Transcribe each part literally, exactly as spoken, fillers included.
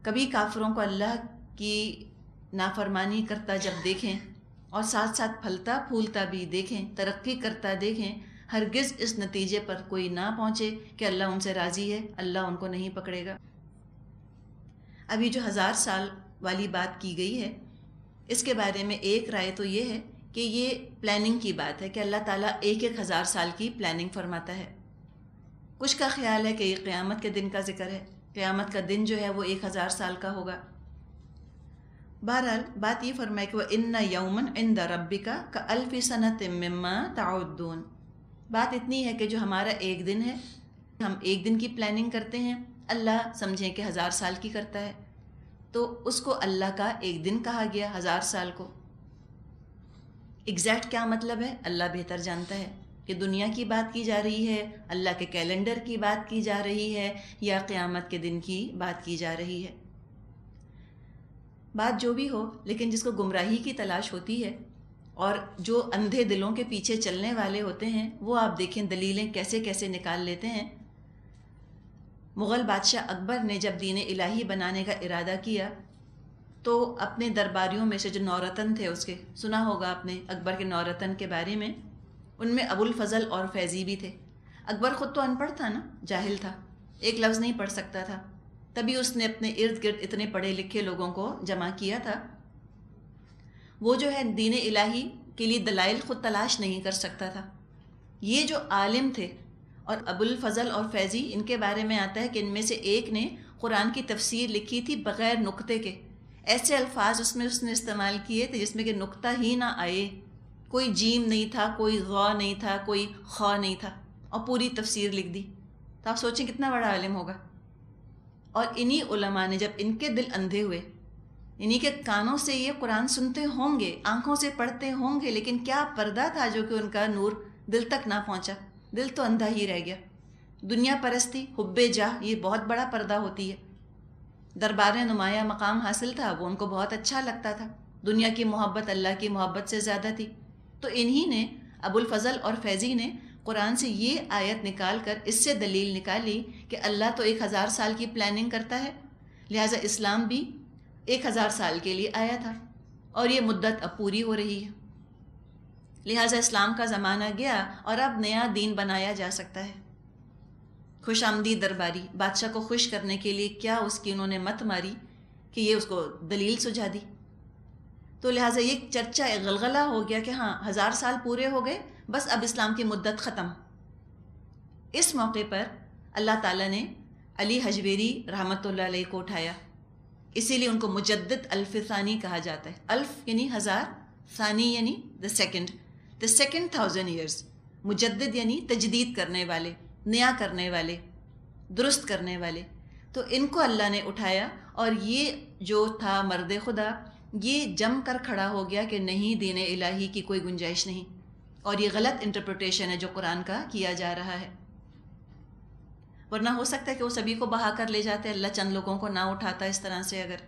کبھی کافروں کو اللہ کی نافرمانی کرتا جب دیکھیں اور ساتھ ساتھ پھلتا پھولتا بھی دیکھیں، ترقی کرتا دیکھیں، ہرگز اس نتیجے پر کوئی نہ پہنچے کہ اللہ ان سے راضی ہے، اللہ ان کو نہیں پکڑے گا۔ ابھی جو ہزار سال والی بات کی گئی ہے اس کے بارے میں ایک رائے تو یہ ہے کہ یہ پلاننگ کی بات ہے کہ اللہ تعالیٰ ایک ایک ہزار سال کی پلاننگ فرماتا ہے۔ کچھ کا خیال ہے کہ یہ قیامت کے دن کا ذکر ہے، قیامت کا دن جو ہے وہ ایک ہزار سال کا ہوگا۔ بہرحال بات یہ فرمائے کہ وَإِنَّ يَوْمًا عِنْدَ رَبِّكَ كَأَلْفِ سَنَةٍ مِّمَّا تَعُدُّونَ۔ بات اتنی ہے کہ جو ہمارا ایک دن ہے، ہم ایک دن کی پلاننگ کرتے ہیں، اللہ سمجھیں کہ ہزار سال کی کرتا ہے، تو اس کو اللہ کا ایک دن کہا گیا، ہزار سال کو۔ ایگزیکٹ کیا مطلب ہے اللہ بہتر جانتا ہے، کہ دنیا کی بات کی جا رہی ہے، اللہ کے کیلنڈر کی بات کی جا رہی ہے، یا قیامت کے دن کی بات کی جا رہی ہے۔ بات جو بھی ہو، لیکن جس کو گمراہی کی تلاش ہوتی ہے اور جو اندھے دلوں کے پیچھے چلنے والے ہوتے ہیں، وہ آپ دیکھیں دلیلیں کیسے کیسے نکال لیتے ہیں۔ مغل بادشاہ اکبر نے جب دین الہی بنانے کا ارادہ کیا تو اپنے درباریوں میں سے جو نورتن تھے، اس کے سنا ہوگا آپ نے اکبر کے نورتن کے بارے میں، ان میں ابو الفضل اور فیضی بھی تھے۔ اکبر خود تو ان پڑھ تھا نا، جاہل تھا، ایک لفظ نہیں پڑھ سکتا تھا، تبھی اس نے اپنے ارد گرد اتنے پڑھے لکھے لوگوں کو جمع کیا تھا۔ وہ جو ہے دین الہی کے لیے دلائل خود تلاش نہیں کر سکتا تھا۔ یہ جو عالم تھے، اور ابو الفضل اور فیضی، ان کے بارے میں آتا ہے کہ ان میں سے ایک نے قرآن کی تفسیر لکھی تھی بغیر نقطے کے، ایسے الفاظ اس میں اس نے استعمال کیے تھے جس میں کہ نقطہ ہی نہ آئے، کوئی جیم نہیں تھا، کوئی غا نہیں تھا، کوئی خا نہیں تھا، اور پوری تفسیر لکھ دی۔ تو آپ سوچیں کتنا بڑا عالم ہوگا۔ اور انہی علماء نے جب ان کے دل اندھے ہوئے، انہی کے کانوں سے یہ قرآن سنتے ہوں گے، آنکھوں سے پڑھتے ہوں گے، لیکن کیا پردہ تھا جو کہ ان کا نور دل تک نہ پہنچا، دل تو اندھا ہی رہ گیا۔ دنیا پرستی، حب جاہ، یہ بہت بڑا پردہ ہوتی ہے۔ دربار نمایاں مقام حاصل تھا، وہ ان کو بہت اچھا لگتا تھا، دنیا کی محبت اللہ کی محبت سے زیادہ تھی۔ تو انہی نے، ابو الفضل اور فیضی نے، قرآن سے یہ آیت نکال کر اس سے دلیل نکالی کہ اللہ تو ایک ہزار سال کی پلاننگ کرتا ہے، لہٰذا اسلام بھی ایک ہزار سال کے لیے آیا تھا، اور یہ مدت اب پوری ہو رہی ہے، لہٰذا اسلام کا زمانہ گیا اور اب نیا دین بنایا جا سکتا ہے۔ خوش آمدید درباری، بادشاہ کو خوش کرنے کے لیے کیا اس کی انہوں نے مت ماری کہ یہ اس کو دلیل سجھا دی۔ تو لہٰذا یہ چرچا ایک غلغلہ ہو گیا کہ ہاں ہزار سال پورے ہو گئے، بس اب اسلام کی مدت ختم۔ اس موقع پر اللہ تعالیٰ نے علی حجویری رحمۃ اللہ علیہ کو اٹھایا، اسی لیے ان کو مجدد الف ثانی کہا جاتا ہے۔ الف یعنی ہزار، ثانی یعنی the second, the second thousand years. مجدد یعنی تجدید کرنے والے، نیا کرنے والے، درست کرنے والے۔ تو ان کو اللہ نے اٹھایا، اور یہ جو تھا مرد خدا، یہ جم کر کھڑا ہو گیا کہ نہیں، دین الہی کی کوئی گنجائش نہیں، اور یہ غلط انٹرپریٹیشن ہے جو قرآن کا کیا جا رہا ہے۔ ورنہ ہو سکتا ہے کہ وہ سبھی کو بہا کر لے جاتے، اللہ چند لوگوں کو نہ اٹھاتا اس طرح سے اگر۔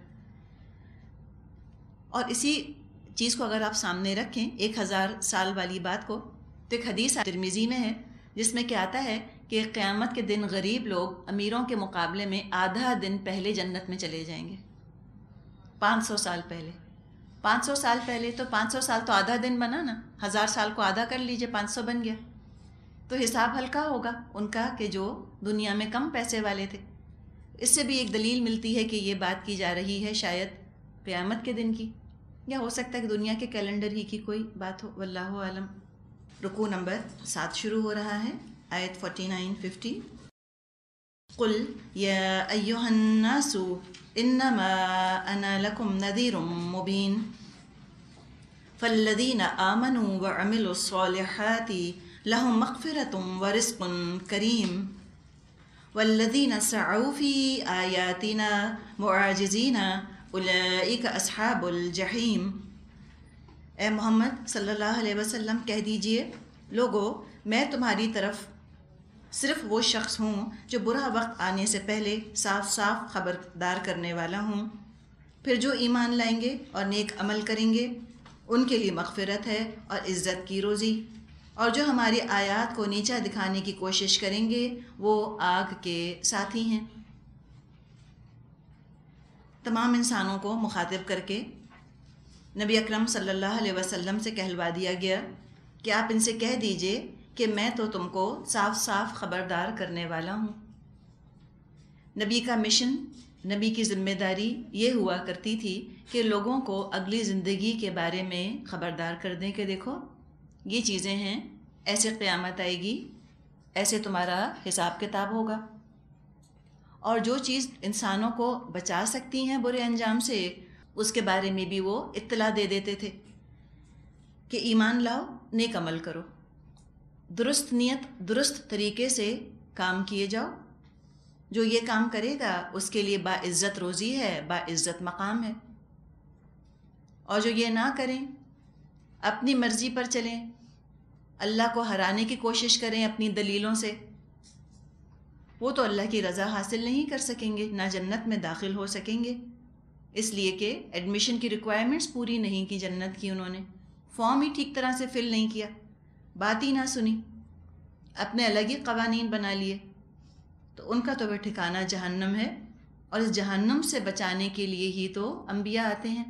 اور اسی چیز کو اگر آپ سامنے رکھیں، ایک ہزار سال والی بات کو، تو ایک حدیث ترمذی میں ہے جس میں کیا آتا ہے کہ قیامت کے دن غریب لوگ امیروں کے مقابلے میں آدھا دن پہلے جنت میں چلے جائیں گے، پانچ سو سال پہلے۔ پانچ سو سال پہلے تو پانچ سو سال تو آدھا دن بنا نا، ہزار سال کو آدھا کر لیجئے، پانچ سو بن گیا۔ تو حساب ہلکا ہوگا ان کا کہ جو دنیا میں کم پیسے والے تھے۔ اس سے بھی ایک دلیل ملتی ہے کہ یہ بات کی جا رہی ہے شاید قیامت کے دن کی، یا ہو سکتا ہے کہ دنیا کے کیلنڈر ہی کی کوئی بات ہو، واللہ عالم۔ رکوع نمبر سات شروع ہو رہا ہے، آیت فورٹی نائن ففٹی۔ قل یا ایہا الناس انما انا لکم نذیر مبین فالذین آمنوا وعملوا الصالحات لهم مغفرۃ ورزق کریم والذین سعوا فی آیاتنا معاجزین اولئک اصحاب الجحیم۔ اے محمد صلی اللہ علیہ وسلم کہہ دیجئے، لوگو میں تمہاری طرف صرف وہ شخص ہوں جو برا وقت آنے سے پہلے صاف صاف خبردار کرنے والا ہوں، پھر جو ایمان لائیں گے اور نیک عمل کریں گے ان کے لیے مغفرت ہے اور عزت کی روزی، اور جو ہماری آیات کو نیچا دکھانے کی کوشش کریں گے وہ آگ کے ساتھی ہیں۔ تمام انسانوں کو مخاطب کر کے نبی اکرم صلی اللہ علیہ وسلم سے کہلوا دیا گیا کہ آپ ان سے کہہ دیجئے کہ میں تو تم کو صاف صاف خبردار کرنے والا ہوں۔ نبی کا مشن، نبی کی ذمہ داری یہ ہوا کرتی تھی کہ لوگوں کو اگلی زندگی کے بارے میں خبردار کر دیں کہ دیکھو یہ چیزیں ہیں، ایسے قیامت آئے گی، ایسے تمہارا حساب کتاب ہوگا، اور جو چیز انسانوں کو بچا سکتی ہیں برے انجام سے اس کے بارے میں بھی وہ اطلاع دے دیتے تھے کہ ایمان لاؤ، نیک عمل کرو، درست نیت درست طریقے سے کام کیے جاؤ، جو یہ کام کرے گا اس کے لیے باعزت روزی ہے، باعزت مقام ہے، اور جو یہ نہ کریں، اپنی مرضی پر چلیں، اللہ کو ہرانے کی کوشش کریں اپنی دلیلوں سے، وہ تو اللہ کی رضا حاصل نہیں کر سکیں گے، نہ جنت میں داخل ہو سکیں گے، اس لیے کہ ایڈمیشن کی ریکوائرمنٹس پوری نہیں کی جنت کی، انہوں نے فارم ہی ٹھیک طرح سے فل نہیں کیا، بات ہی نہ سنی، اپنے الگ ہی قوانین بنا لیے، تو ان کا تو وہ ٹھکانہ جہنم ہے، اور اس جہنم سے بچانے کے لیے ہی تو انبیاء آتے ہیں۔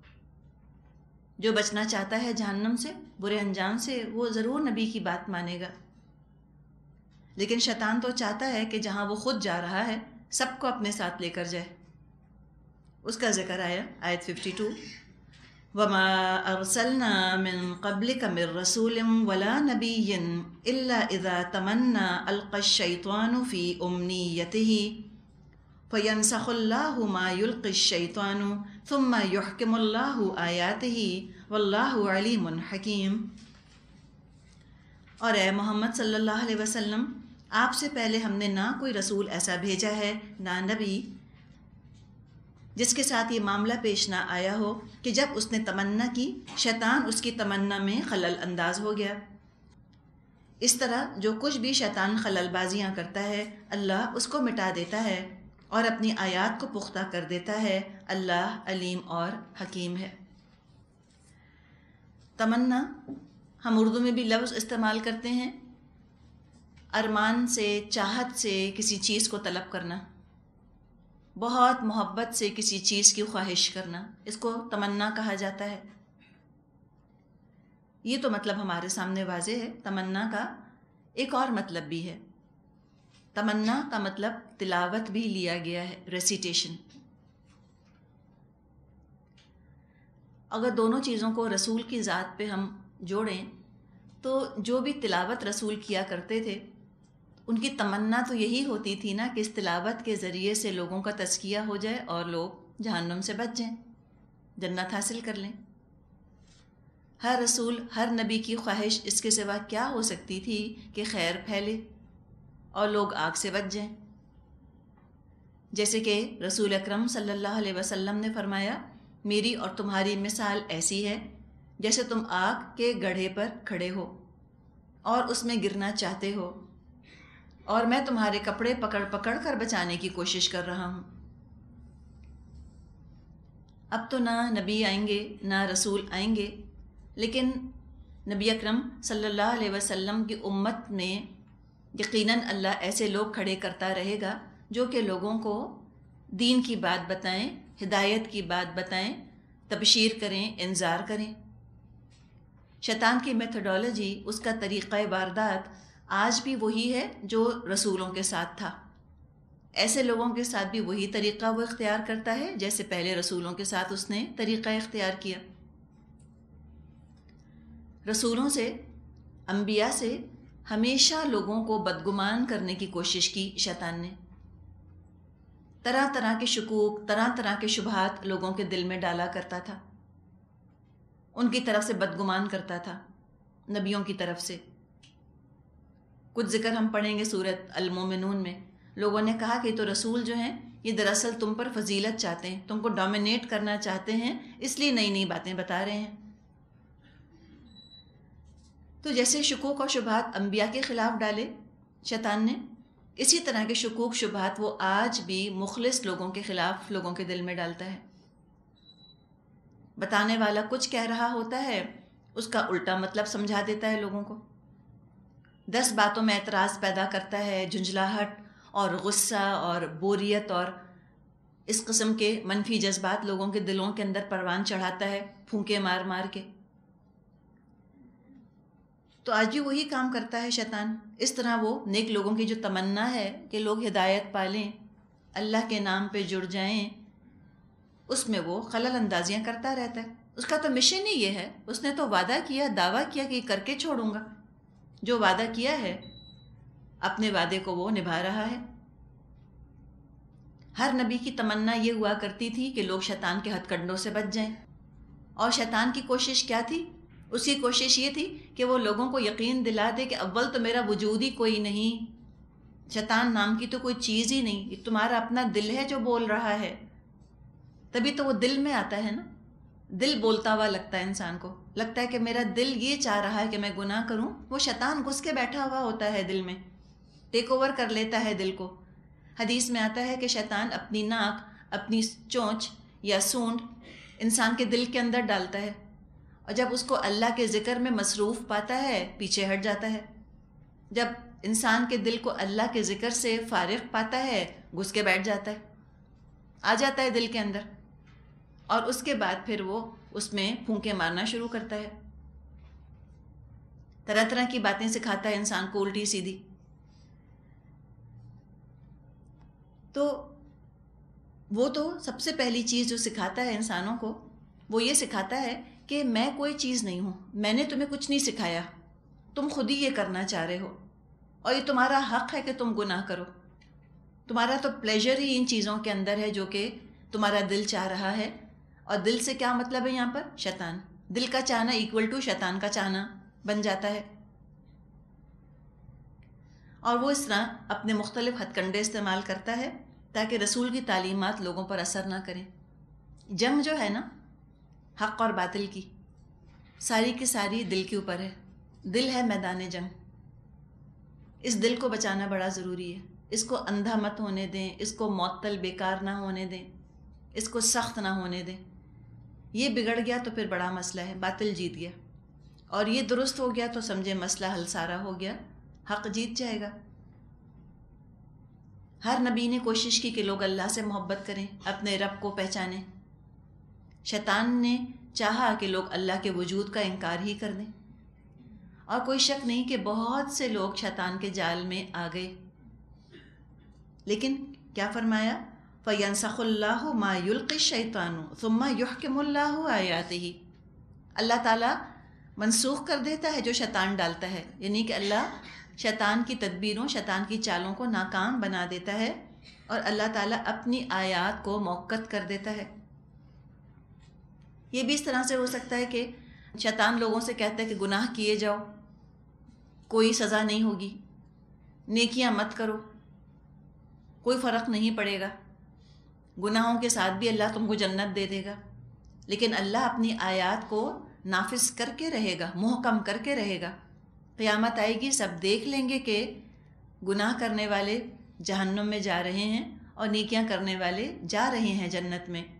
جو بچنا چاہتا ہے جہنم سے، برے انجام سے، وہ ضرور نبی کی بات مانے گا، لیکن شیطان تو چاہتا ہے کہ جہاں وہ خود جا رہا ہے سب کو اپنے ساتھ لے کر جائے۔ اس کا ذکر آیا آیت باون، وَمَا أَرْسَلْنَا مِن قَبْلِكَ مِن رَّسُولٍ وَلَا نَبِيٍّ إِلَّا إِذَا تَمَنَّىٰ أَلْقَى الشَّيْطَانُ فِي أُمْنِيَّتِهِ فَيَنسَخُ اللَّهُ مَا يُلْقِي الشَّيْطَانُ ثُمَّ يُحْكِمُ اللَّهُ آيَاتِهِ وَاللَّهُ عَلِيمٌ حَكِيمٌ۔ اور اے محمد صلی اللہ علیہ وسلم، آپ سے پہلے ہم نے نہ کوئی رسول ایسا بھیجا ہے، نہ نبی، جس کے ساتھ یہ معاملہ پیش نہ آیا ہو کہ جب اس نے تمنا کی شیطان اس کی تمنا میں خلل انداز ہو گیا۔ اس طرح جو کچھ بھی شیطان خلل بازیاں کرتا ہے اللہ اس کو مٹا دیتا ہے اور اپنی آیات کو پختہ کر دیتا ہے۔ اللہ علیم اور حکیم ہے۔ تمنا ہم اردو میں بھی لفظ استعمال کرتے ہیں، ارمان سے، چاہت سے کسی چیز کو طلب کرنا، بہت محبت سے کسی چیز کی خواہش کرنا، اس کو تمنا کہا جاتا ہے۔ یہ تو مطلب ہمارے سامنے واضح ہے۔ تمنا کا ایک اور مطلب بھی ہے۔ تمنا کا مطلب تلاوت بھی لیا گیا ہے، ریسیٹیشن۔ اگر دونوں چیزوں کو رسول کی ذات پہ ہم جوڑیں تو جو بھی تلاوت رسول کیا کرتے تھے ان کی تمنا تو یہی ہوتی تھی نا کہ اس تلاوت کے ذریعے سے لوگوں کا تزکیہ ہو جائے اور لوگ جہنم سے بچ جائیں، جنت حاصل کر لیں۔ ہر رسول، ہر نبی کی خواہش اس کے سوا کیا ہو سکتی تھی کہ خیر پھیلے اور لوگ آگ سے بچ جائیں۔ جیسے کہ رسول اکرم صلی اللہ علیہ وسلم نے فرمایا، میری اور تمہاری مثال ایسی ہے جیسے تم آگ کے گڑھے پر کھڑے ہو اور اس میں گرنا چاہتے ہو، اور میں تمہارے کپڑے پکڑ پکڑ کر بچانے کی کوشش کر رہا ہوں۔ اب تو نہ نبی آئیں گے نہ رسول آئیں گے، لیکن نبی اکرم صلی اللہ علیہ وسلم کی امت میں یقیناً اللہ ایسے لوگ کھڑے کرتا رہے گا جو کہ لوگوں کو دین کی بات بتائیں، ہدایت کی بات بتائیں، تبشیر کریں، انذار کریں۔ شیطان کی میتھڈالوجی، اس کا طریقہ واردات آج بھی وہی ہے جو رسولوں کے ساتھ تھا۔ ایسے لوگوں کے ساتھ بھی وہی طریقہ وہ اختیار کرتا ہے جیسے پہلے رسولوں کے ساتھ اس نے طریقہ اختیار کیا۔ رسولوں سے، انبیاء سے ہمیشہ لوگوں کو بدگمان کرنے کی کوشش کی شیطان نے۔ طرح طرح کے شکوک، طرح طرح کے شبہات لوگوں کے دل میں ڈالا کرتا تھا، ان کی طرف سے بدگمان کرتا تھا، نبیوں کی طرف سے۔ کچھ ذکر ہم پڑھیں گے سورۃ المومنون میں، لوگوں نے کہا کہ تو رسول جو ہیں یہ دراصل تم پر فضیلت چاہتے ہیں، تم کو ڈومینیٹ کرنا چاہتے ہیں، اس لیے نئی نئی باتیں بتا رہے ہیں۔ تو جیسے شکوک اور شبہات انبیاء کے خلاف ڈالے شیطان نے، اسی طرح کے شکوک شبہات وہ آج بھی مخلص لوگوں کے خلاف لوگوں کے دل میں ڈالتا ہے۔ بتانے والا کچھ کہہ رہا ہوتا ہے، اس کا الٹا مطلب سمجھا دیتا ہے لوگوں کو، دس باتوں میں اعتراض پیدا کرتا ہے، جھنجھلاہٹ اور غصہ اور بوریت اور اس قسم کے منفی جذبات لوگوں کے دلوں کے اندر پروان چڑھاتا ہے پھونکے مار مار کے۔ تو آج بھی وہی کام کرتا ہے شیطان۔ اس طرح وہ نیک لوگوں کی جو تمنا ہے کہ لوگ ہدایت پالیں، اللہ کے نام پہ جڑ جائیں، اس میں وہ خلل اندازیاں کرتا رہتا ہے۔ اس کا تو مشن ہی یہ ہے، اس نے تو وعدہ کیا، دعویٰ کیا کہ یہ کر کے چھوڑوں گا۔ جو وعدہ کیا ہے اپنے وعدے کو وہ نبھا رہا ہے۔ ہر نبی کی تمنا یہ ہوا کرتی تھی کہ لوگ شیطان کے ہتھ کنڈوں سے بچ جائیں۔ اور شیطان کی کوشش کیا تھی؟ اس کی کوشش یہ تھی کہ وہ لوگوں کو یقین دلا دے کہ اول تو میرا وجود ہی کوئی نہیں، شیطان نام کی تو کوئی چیز ہی نہیں، یہ تمہارا اپنا دل ہے جو بول رہا ہے۔ تبھی تو وہ دل میں آتا ہے نا، دل بولتا ہوا لگتا ہے انسان کو، لگتا ہے کہ میرا دل یہ چاہ رہا ہے کہ میں گناہ کروں۔ وہ شیطان گھس کے بیٹھا ہوا ہوتا ہے دل میں، ٹیک اوور کر لیتا ہے دل کو۔ حدیث میں آتا ہے کہ شیطان اپنی ناک، اپنی چونچ یا سونڈ انسان کے دل کے اندر ڈالتا ہے، اور جب اس کو اللہ کے ذکر میں مصروف پاتا ہے پیچھے ہٹ جاتا ہے۔ جب انسان کے دل کو اللہ کے ذکر سے فارغ پاتا ہے گھس کے بیٹھ جاتا ہے، آ جاتا ہے دل کے اندر، اور اس کے بعد پھر وہ اس میں پھونکے مارنا شروع کرتا ہے، طرح طرح کی باتیں سکھاتا ہے انسان کو الٹی سیدھی۔ تو وہ تو سب سے پہلی چیز جو سکھاتا ہے انسانوں کو، وہ یہ سکھاتا ہے کہ میں کوئی چیز نہیں ہوں، میں نے تمہیں کچھ نہیں سکھایا، تم خود ہی یہ کرنا چاہ رہے ہو، اور یہ تمہارا حق ہے کہ تم گناہ کرو، تمہارا تو پلیجر ہی ان چیزوں کے اندر ہے جو کہ تمہارا دل چاہ رہا ہے۔ اور دل سے کیا مطلب ہے یہاں پر؟ شیطان۔ دل کا چاہنا ایکول ٹو شیطان کا چاہنا بن جاتا ہے، اور وہ اس طرح اپنے مختلف ہتھ کنڈے استعمال کرتا ہے تاکہ رسول کی تعلیمات لوگوں پر اثر نہ کریں۔ جنگ جو ہے نا حق اور باطل کی، ساری کی ساری دل کے اوپر ہے، دل ہے میدان جنگ۔ اس دل کو بچانا بڑا ضروری ہے، اس کو اندھا مت ہونے دیں، اس کو معطل بیکار نہ ہونے دیں، اس کو سخت نہ ہونے دیں۔ یہ بگڑ گیا تو پھر بڑا مسئلہ ہے، باطل جیت گیا، اور یہ درست ہو گیا تو سمجھے مسئلہ حل سارا ہو گیا، حق جیت جائے گا۔ ہر نبی نے کوشش کی کہ لوگ اللہ سے محبت کریں، اپنے رب کو پہچانیں۔ شیطان نے چاہا کہ لوگ اللہ کے وجود کا انکار ہی کر دیں، اور کوئی شک نہیں کہ بہت سے لوگ شیطان کے جال میں آ گئے۔ لیکن کیا فرمایا؟ فَيَنْسَخُ اللَّهُ مَا يُلْقِي الشَّيْطَانُ ثُمَّ يُحْكِمُ اللَّهُ آيَاتِهِ۔ اللہ تعالیٰ منسوخ کر دیتا ہے جو شیطان ڈالتا ہے، یعنی کہ اللہ شیطان کی تدبیروں، شیطان کی چالوں کو ناکام بنا دیتا ہے، اور اللہ تعالیٰ اپنی آیات کو موقت کر دیتا ہے۔ یہ بھی اس طرح سے ہو سکتا ہے کہ شیطان لوگوں سے کہتا ہے کہ گناہ کیے جاؤ، کوئی سزا نہیں ہوگی، نیکیاں مت کرو، کوئی فرق نہیں پڑے گا، گناہوں کے ساتھ بھی اللہ تم کو جنت دے دے گا۔ لیکن اللہ اپنی آیات کو نافذ کر کے رہے گا، محکم کر کے رہے گا۔ قیامت آئے گی، سب دیکھ لیں گے کہ گناہ کرنے والے جہنم میں جا رہے ہیں اور نیکیاں کرنے والے جا رہے ہیں جنت میں۔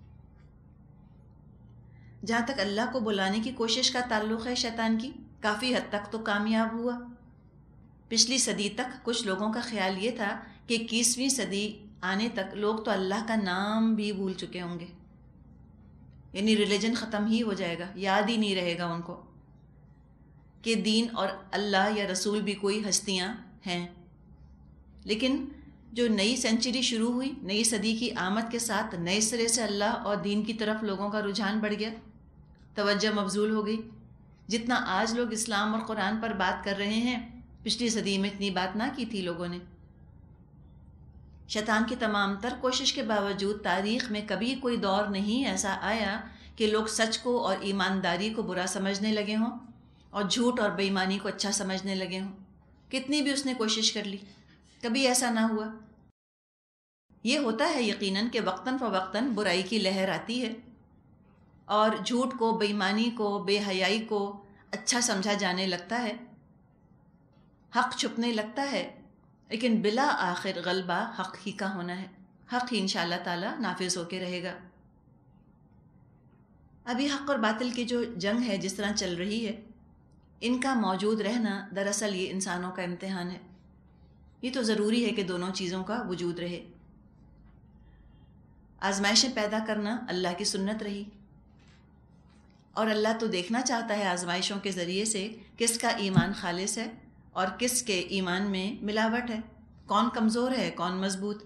جہاں تک اللہ کو بلانے کی کوشش کا تعلق ہے شیطان کی، کافی حد تک تو کامیاب ہوا۔ پچھلی صدی تک کچھ لوگوں کا خیال یہ تھا کہ اکیسویں صدی آنے تک لوگ تو اللہ کا نام بھی بھول چکے ہوں گے، یعنی ریلیجن ختم ہی ہو جائے گا، یاد ہی نہیں رہے گا ان کو کہ دین اور اللہ یا رسول بھی کوئی ہستیاں ہیں۔ لیکن جو نئی سینچری شروع ہوئی، نئی صدی کی آمد کے ساتھ نئے سرے سے اللہ اور دین کی طرف لوگوں کا رجحان بڑھ گیا، توجہ مبذول ہو گئی۔ جتنا آج لوگ اسلام اور قرآن پر بات کر رہے ہیں، پچھلی صدی میں اتنی بات نہ کی تھی لوگوں نے۔ شیطان کی تمام تر کوشش کے باوجود تاریخ میں کبھی کوئی دور نہیں ایسا آیا کہ لوگ سچ کو اور ایمانداری کو برا سمجھنے لگے ہوں اور جھوٹ اور بے ایمانی کو اچھا سمجھنے لگے ہوں۔ کتنی بھی اس نے کوشش کر لی، کبھی ایسا نہ ہوا۔ یہ ہوتا ہے یقیناً کہ وقتاً فوقتاً برائی کی لہر آتی ہے، اور جھوٹ کو، بے ایمانی کو، بے حیائی کو اچھا سمجھا جانے لگتا ہے، حق چھپنے لگتا ہے، لیکن بلا آخر غلبہ حق ہی کا ہونا ہے، حق ہی انشاءاللہ تعالی نافذ ہو کے رہے گا۔ ابھی حق اور باطل کی جو جنگ ہے جس طرح چل رہی ہے، ان کا موجود رہنا دراصل یہ انسانوں کا امتحان ہے۔ یہ تو ضروری ہے کہ دونوں چیزوں کا وجود رہے۔ آزمائشیں پیدا کرنا اللہ کی سنت رہی، اور اللہ تو دیکھنا چاہتا ہے آزمائشوں کے ذریعے سے کس کا ایمان خالص ہے اور کس کے ایمان میں ملاوٹ ہے، کون کمزور ہے کون مضبوط۔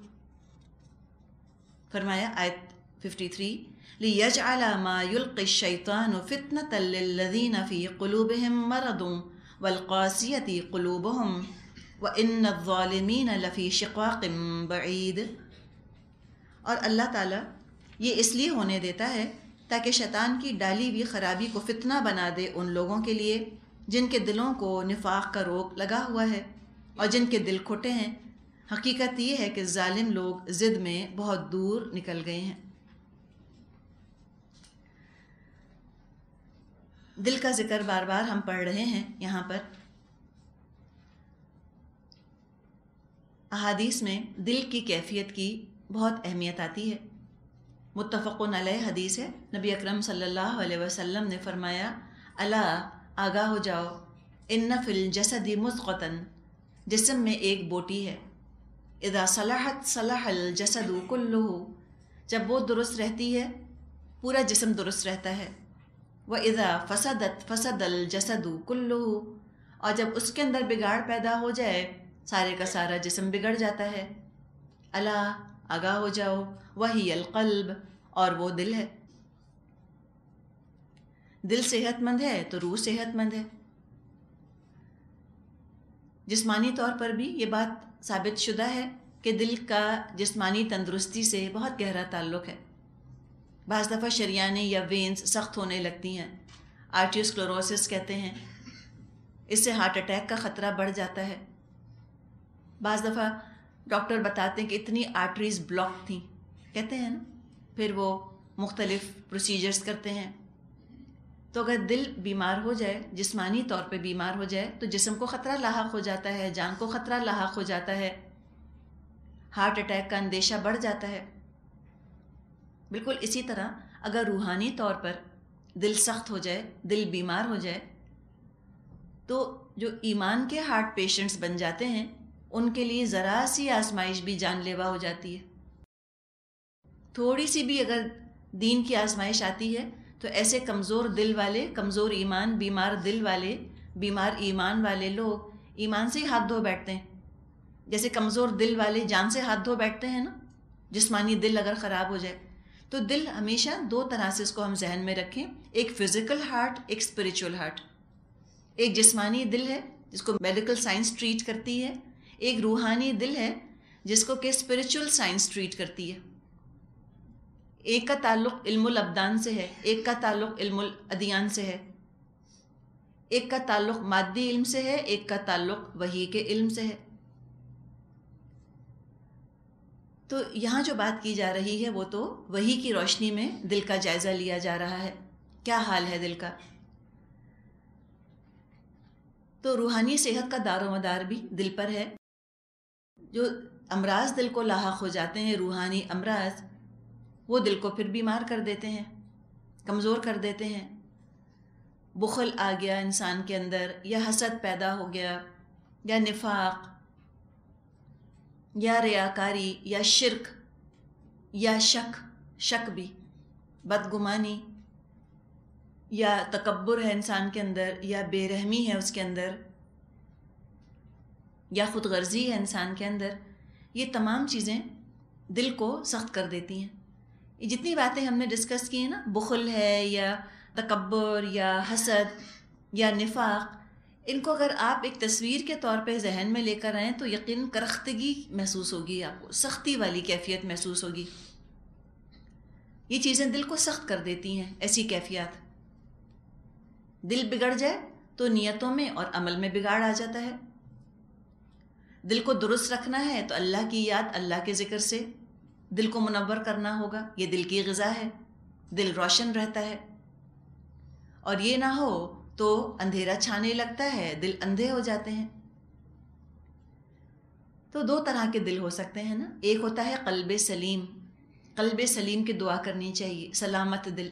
فرمایا آیت تریاون، لِيَجْعَلَ مَا يُلْقِي الشَّيْطَانُ فِتْنَةً لِلَّذِينَ فِي قُلُوبِهِم مَّرَضٌ وَالْقَاسِيَةِ قُلُوبُهُمْ وَإِنَّ الظَّالِمِينَ لَفِي شِقَاقٍ بَعِيدٍ۔ اور اللہ تعالیٰ یہ اس لیے ہونے دیتا ہے تاکہ شیطان کی ڈالی ہوئی خرابی کو فتنہ بنا دے ان لوگوں کے لیے جن کے دلوں کو نفاق کا روگ لگا ہوا ہے اور جن کے دل کھٹے ہیں۔ حقیقت یہ ہے کہ ظالم لوگ ضد میں بہت دور نکل گئے ہیں۔ دل کا ذکر بار بار ہم پڑھ رہے ہیں یہاں پر۔ احادیث میں دل کی کیفیت کی بہت اہمیت آتی ہے۔ متفقن علیہ حدیث ہے، نبی اکرم صلی اللہ علیہ وسلم نے فرمایا، الا آگاہ ہو جاؤ، ان فی الجسد مضغۃ، جسم میں ایک بوٹی ہے، اذا صلحت صلح الجسد کلہ، جب وہ درست رہتی ہے پورا جسم درست رہتا ہے، وَإِذَا فَسَدَتْ فَسَدَ الْجَسَدُ كُلُّهُ، اور جب اس کے اندر بگاڑ پیدا ہو جائے سارے کا سارا جسم بگڑ جاتا ہے۔ الا آگاہ ہو جاؤ، وَهِيَ الْقَلْبُ، اور وہ دل ہے۔ دل صحت مند ہے تو روح صحت مند ہے۔ جسمانی طور پر بھی یہ بات ثابت شدہ ہے کہ دل کا جسمانی تندرستی سے بہت گہرا تعلق ہے۔ بعض دفعہ شریانیں یا وینز سخت ہونے لگتی ہیں، آرٹریوسکلروسس کہتے ہیں، اس سے ہارٹ اٹیک کا خطرہ بڑھ جاتا ہے۔ بعض دفعہ ڈاکٹر بتاتے ہیں کہ اتنی آرٹریز بلاک تھیں، کہتے ہیں نا، پھر وہ مختلف پروسیجرز کرتے ہیں۔ تو اگر دل بیمار ہو جائے، جسمانی طور پہ بیمار ہو جائے، تو جسم کو خطرہ لاحق ہو جاتا ہے، جان کو خطرہ لاحق ہو جاتا ہے، ہارٹ اٹیک کا اندیشہ بڑھ جاتا ہے۔ بالکل اسی طرح اگر روحانی طور پر دل سخت ہو جائے، دل بیمار ہو جائے، تو جو ایمان کے ہارٹ پیشنٹس بن جاتے ہیں ان کے لیے ذرا سی آزمائش بھی جان لیوا ہو جاتی ہے۔ تھوڑی سی بھی اگر دین کی آزمائش آتی ہے تو ایسے کمزور دل والے، کمزور ایمان، بیمار دل والے، بیمار ایمان والے لوگ ایمان سے ہی ہاتھ دھو بیٹھتے ہیں، جیسے کمزور دل والے جان سے ہاتھ دھو بیٹھتے ہیں نا، جسمانی دل اگر خراب ہو جائے۔ تو دل ہمیشہ دو طرح سے اس کو ہم ذہن میں رکھیں، ایک فزیکل ہارٹ، ایک اسپریچول ہارٹ۔ ایک جسمانی دل ہے جس کو میڈیکل سائنس ٹریٹ کرتی ہے، ایک روحانی دل ہے جس کو کہ اسپریچول سائنس ٹریٹ کرتی ہے۔ ایک کا تعلق علم الابدان سے ہے، ایک کا تعلق علم الادیان سے ہے، ایک کا تعلق مادی علم سے ہے، ایک کا تعلق وحی کے علم سے ہے۔ تو یہاں جو بات کی جا رہی ہے وہ تو وحی کی روشنی میں دل کا جائزہ لیا جا رہا ہے، کیا حال ہے دل کا۔ تو روحانی صحت کا دار و مدار بھی دل پر ہے۔ جو امراض دل کو لاحق ہو جاتے ہیں، روحانی امراض، وہ دل کو پھر بیمار کر دیتے ہیں، کمزور کر دیتے ہیں۔ بخل آ گیا انسان کے اندر، یا حسد پیدا ہو گیا، یا نفاق، یا ریاکاری، یا شرک، یا شک، شک بھی، بدگمانی، یا تکبر ہے انسان کے اندر، یا بے رحمی ہے اس کے اندر، یا خود غرضی ہے انسان کے اندر، یہ تمام چیزیں دل کو سخت کر دیتی ہیں۔ یہ جتنی باتیں ہم نے ڈسکس کی ہیں نا، بخل ہے یا تکبر یا حسد یا نفاق، ان کو اگر آپ ایک تصویر کے طور پہ ذہن میں لے کر آئیں تو یقین کرختگی محسوس ہوگی، آپ کو سختی والی کیفیت محسوس ہوگی۔ یہ چیزیں دل کو سخت کر دیتی ہیں، ایسی کیفیات۔ دل بگڑ جائے تو نیتوں میں اور عمل میں بگاڑ آ جاتا ہے۔ دل کو درست رکھنا ہے تو اللہ کی یاد، اللہ کے ذکر سے دل کو منور کرنا ہوگا، یہ دل کی غذا ہے، دل روشن رہتا ہے۔ اور یہ نہ ہو تو اندھیرا چھانے لگتا ہے، دل اندھے ہو جاتے ہیں۔ تو دو طرح کے دل ہو سکتے ہیں نا، ایک ہوتا ہے قلب سلیم، قلب سلیم کی دعا کرنی چاہیے، سلامت دل۔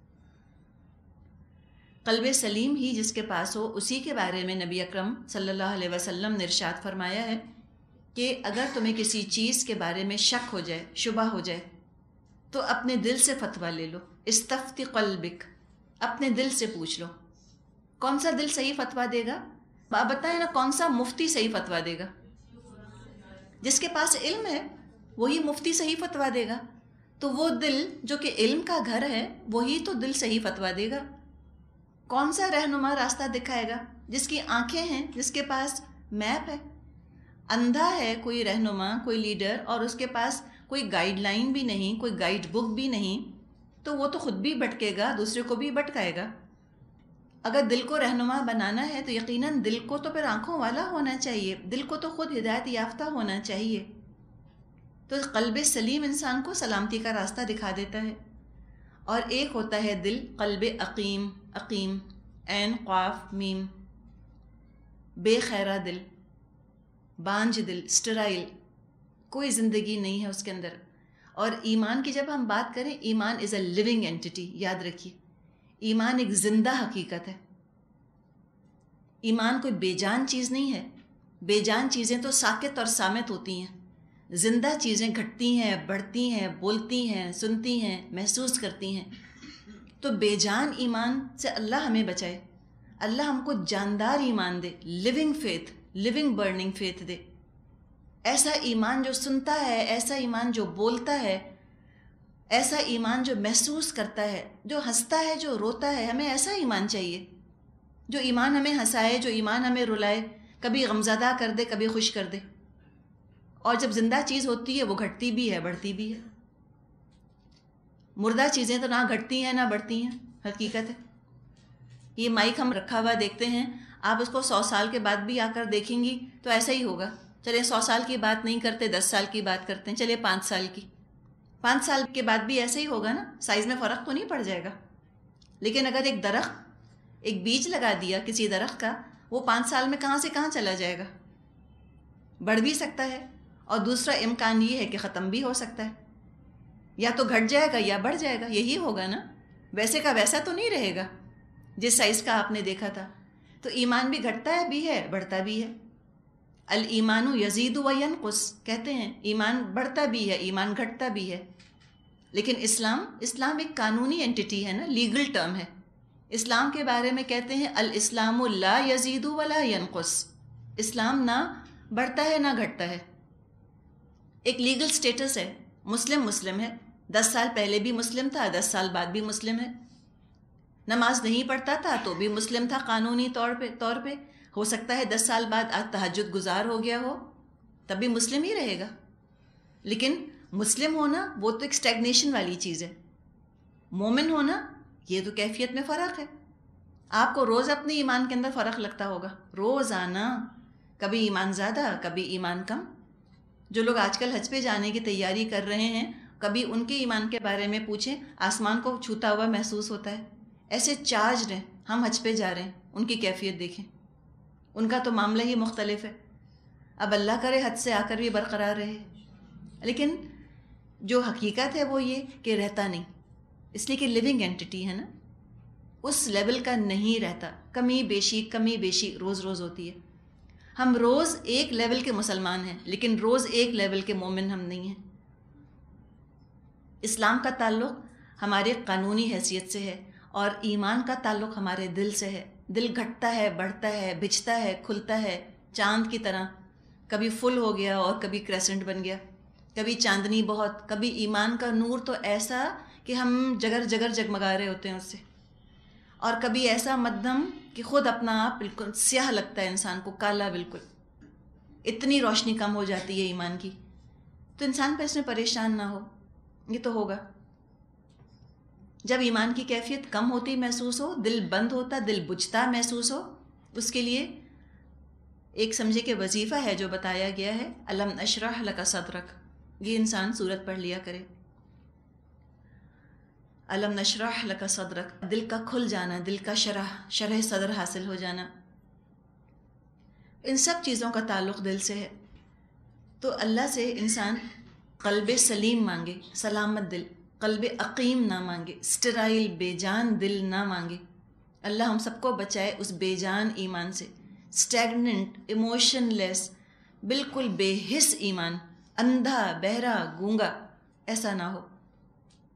قلب سلیم ہی جس کے پاس ہو، اسی کے بارے میں نبی اکرم صلی اللہ علیہ وسلم نے ارشاد فرمایا ہے کہ اگر تمہیں کسی چیز کے بارے میں شک ہو جائے، شبہ ہو جائے، تو اپنے دل سے فتویٰ لے لو. استفتی قلبک، اپنے دل سے پوچھ لو کون سا دل صحیح فتویٰ دے گا. آپ بتائیں نا کون سا مفتی صحیح فتویٰ دے گا؟ جس کے پاس علم ہے وہی مفتی صحیح فتویٰ دے گا. تو وہ دل جو کہ علم کا گھر ہے وہی تو دل صحیح فتویٰ دے گا. کون سا رہنما راستہ دکھائے گا؟ جس کی آنکھیں ہیں، جس کے پاس میپ ہے. اندھا ہے کوئی رہنما، کوئی لیڈر، اور اس کے پاس کوئی گائیڈ لائن بھی نہیں، کوئی گائیڈ بک بھی نہیں، تو وہ تو خود بھی بھٹکے گا، دوسرے کو بھی بھٹکائے گا. اگر دل کو رہنما بنانا ہے تو یقیناً دل کو تو پھر آنکھوں والا ہونا چاہیے، دل کو تو خود ہدایت یافتہ ہونا چاہیے. تو قلب سلیم انسان کو سلامتی کا راستہ دکھا دیتا ہے. اور ایک ہوتا ہے دل قلب عقیم، عقیم عین قاف میم، بے خیرہ دل، بانجھ دل، اسٹرائل، کوئی زندگی نہیں ہے اس کے اندر. اور ایمان کی جب ہم بات کریں، ایمان از اے لیونگ اینٹی. یاد رکھیے ایمان ایک زندہ حقیقت ہے. ایمان کوئی بے جان چیز نہیں ہے. بے جان چیزیں تو ساکت اور صامت ہوتی ہیں. زندہ چیزیں گھٹتی ہیں، بڑھتی ہیں، بولتی ہیں، سنتی ہیں، محسوس کرتی ہیں. تو بے جان ایمان سے اللہ ہمیں بچائے. اللہ ہم کو جاندار ایمان دے، living faith, living burning faith دے. ایسا ایمان جو سنتا ہے، ایسا ایمان جو بولتا ہے، ایسا ایمان جو محسوس کرتا ہے، جو ہنستا ہے، جو روتا ہے. ہمیں ایسا ایمان چاہیے جو ایمان ہمیں ہنسائے، جو ایمان ہمیں رلائے، کبھی غمزدہ کر دے، کبھی خوش کر دے. اور جب زندہ چیز ہوتی ہے وہ گھٹتی بھی ہے، بڑھتی بھی ہے. مردہ چیزیں تو نہ گھٹتی ہیں نہ بڑھتی ہیں، حقیقت ہے. یہ مائک ہم رکھا ہوا دیکھتے ہیں، آپ اس کو سو سال کے بعد بھی آ کر دیکھیں گی تو ایسا ہی ہوگا. چلے سو سال کی بات نہیں کرتے، دس سال کی بات کرتے ہیں، چلے پانچ سال کی. پانچ سال کے بعد بھی ایسا ہی ہوگا نا، سائز میں فرق تو نہیں پڑ جائے گا. لیکن اگر ایک درخت، ایک بیج لگا دیا کسی درخت کا، وہ پانچ سال میں کہاں سے کہاں چلا جائے گا. بڑھ بھی سکتا ہے، اور دوسرا امکان یہ ہے کہ ختم بھی ہو سکتا ہے. یا تو گھٹ جائے گا یا بڑھ جائے گا، یہی ہوگا نا. ویسے کا ویسا تو نہیں رہے گا جس سائز کا آپ نے دیکھا تھا. تو ایمان بھی گھٹتا ہے بھی ہے، بڑھتا بھی ہے. الایمان یزید و ینقص کہتے ہیں، ایمان بڑھتا بھی ہے، ایمان گھٹتا بھی ہے. لیکن اسلام اسلام ایک قانونی اینٹی ہے نا، لیگل ٹرم ہے. اسلام کے بارے میں کہتے ہیں الاسلام لا یزید ولا ینقص. اسلام نہ بڑھتا ہے نہ گھٹتا ہے، ایک لیگل سٹیٹس ہے. مسلم مسلم ہے، دس سال پہلے بھی مسلم تھا، دس سال بعد بھی مسلم ہے. نماز نہیں پڑھتا تھا تو بھی مسلم تھا قانونی طور پہ طور پہ ہو سکتا ہے دس سال بعد آج تہجد گزار ہو گیا ہو، تب بھی مسلم ہی رہے گا. لیکن مسلم ہونا وہ تو ایک اسٹیگنیشن والی چیز ہے. مومن ہونا یہ تو کیفیت میں فرق ہے. آپ کو روز اپنے ایمان کے اندر فرق لگتا ہوگا، روزانہ، کبھی ایمان زیادہ کبھی ایمان کم. جو لوگ آج کل حج پہ جانے کی تیاری کر رہے ہیں، کبھی ان کے ایمان کے بارے میں پوچھیں، آسمان کو چھوتا ہوا محسوس ہوتا ہے. ایسے چارجڈ ہیں. ہم حج پہ جا رہے ہیں، ان کی کیفیت دیکھیں، ان کا تو معاملہ ہی مختلف ہے. اب اللہ کرے حج سے آ کر بھی برقرار رہے. لیکن جو حقیقت ہے وہ یہ کہ رہتا نہیں، اس لیے کہ لیونگ اینٹی ہے نا، اس لیول کا نہیں رہتا. کمی بیشی کمی بیشی روز روز ہوتی ہے. ہم روز ایک لیول کے مسلمان ہیں، لیکن روز ایک لیول کے مومن ہم نہیں ہیں. اسلام کا تعلق ہمارے قانونی حیثیت سے ہے، اور ایمان کا تعلق ہمارے دل سے ہے. دل گھٹتا ہے، بڑھتا ہے، بچھتا ہے، کھلتا ہے، چاند کی طرح. کبھی فل ہو گیا اور کبھی کریسنٹ بن گیا، کبھی چاندنی بہت، کبھی ایمان کا نور تو ایسا کہ ہم جگر جگر جگمگا رہے ہوتے ہیں اس سے، اور کبھی ایسا مدھم کہ خود اپنا آپ بالکل سیاہ لگتا ہے انسان کو، کالا بالکل. اتنی روشنی کم ہو جاتی ہے ایمان کی. تو انسان پر اس میں پریشان نہ ہو. یہ تو ہوگا جب ایمان کی کیفیت کم ہوتی محسوس ہو، دل بند ہوتا، دل بجھتا محسوس ہو. اس کے لیے ایک سمجھے کہ وظیفہ ہے جو بتایا گیا ہے، الم نشرح لک صدرک. یہ انسان سورت پڑھ لیا کرے. الم نشرح لک صدرک، دل کا کھل جانا، دل کا شرح شرح صدر حاصل ہو جانا. ان سب چیزوں کا تعلق دل سے ہے. تو اللہ سے انسان قلب سلیم مانگے، سلامت دل. قلب عقیم نہ مانگے، اسٹرائل بے جان دل نہ مانگے. اللہ ہم سب کو بچائے اس بے جان ایمان سے، اسٹیگننٹ، ایموشن لیس، بالکل بے حس ایمان، اندھا بہرا گونگا ایسا نہ ہو.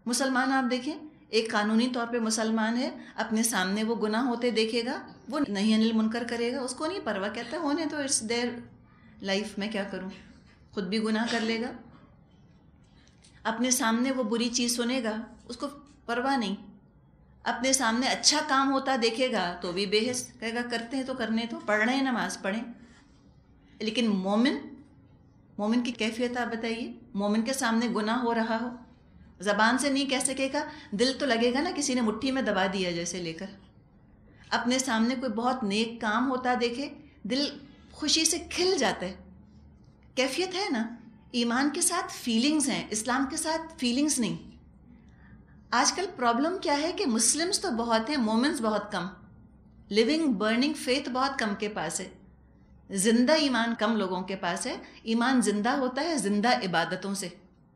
مسلمان آپ دیکھیں، ایک قانونی طور پہ مسلمان ہے، اپنے سامنے وہ گناہ ہوتے دیکھے گا، وہ نہیں انل منکر کرے گا، اس کو نہیں پرواہ، کہتا ہے ہونے تو اٹس دیر لائف، میں کیا کروں، خود بھی گناہ کر لے گا۔ اپنے سامنے وہ بری چیز سنے گا، اس کو پرواہ نہیں، اپنے سامنے اچھا کام ہوتا دیکھے گا تو بھی بے حس، کہے گا کرتے ہیں تو کرنے تو، پڑھ رہے ہیں نماز پڑھیں۔ لیکن مومن مومن کی کیفیت آپ بتائیے، مومن کے سامنے گناہ ہو رہا ہو، زبان سے نہیں کہہ سکے گا، دل تو لگے گا نا کسی نے مٹھی میں دبا دیا جیسے لے کر۔ اپنے سامنے کوئی بہت نیک کام ہوتا دیکھے، دل خوشی سے کھل جاتا ہے، کیفیت ہے نا۔ ایمان کے ساتھ فیلنگز ہیں، اسلام کے ساتھ فیلنگز نہیں۔ آج کل پرابلم کیا ہے کہ مسلمز تو بہت ہیں، مومنز بہت کم، لیونگ برننگ فیتھ بہت کم کے پاس ہے، زندہ ایمان کم لوگوں کے پاس ہے۔ ایمان زندہ ہوتا ہے زندہ عبادتوں سے،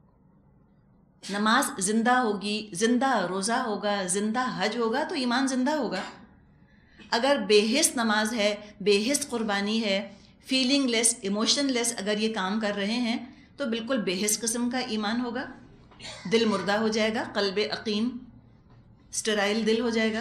نماز زندہ ہوگی، زندہ روزہ ہوگا، زندہ حج ہوگا تو ایمان زندہ ہوگا۔ اگر بے حس نماز ہے، بے حس قربانی ہے، فیلنگ لیس، ایموشن لیس اگر یہ کام کر رہے ہیں تو بالکل بے حس قسم کا ایمان ہوگا، دل مردہ ہو جائے گا، قلب عقیم اسٹرائل دل ہو جائے گا۔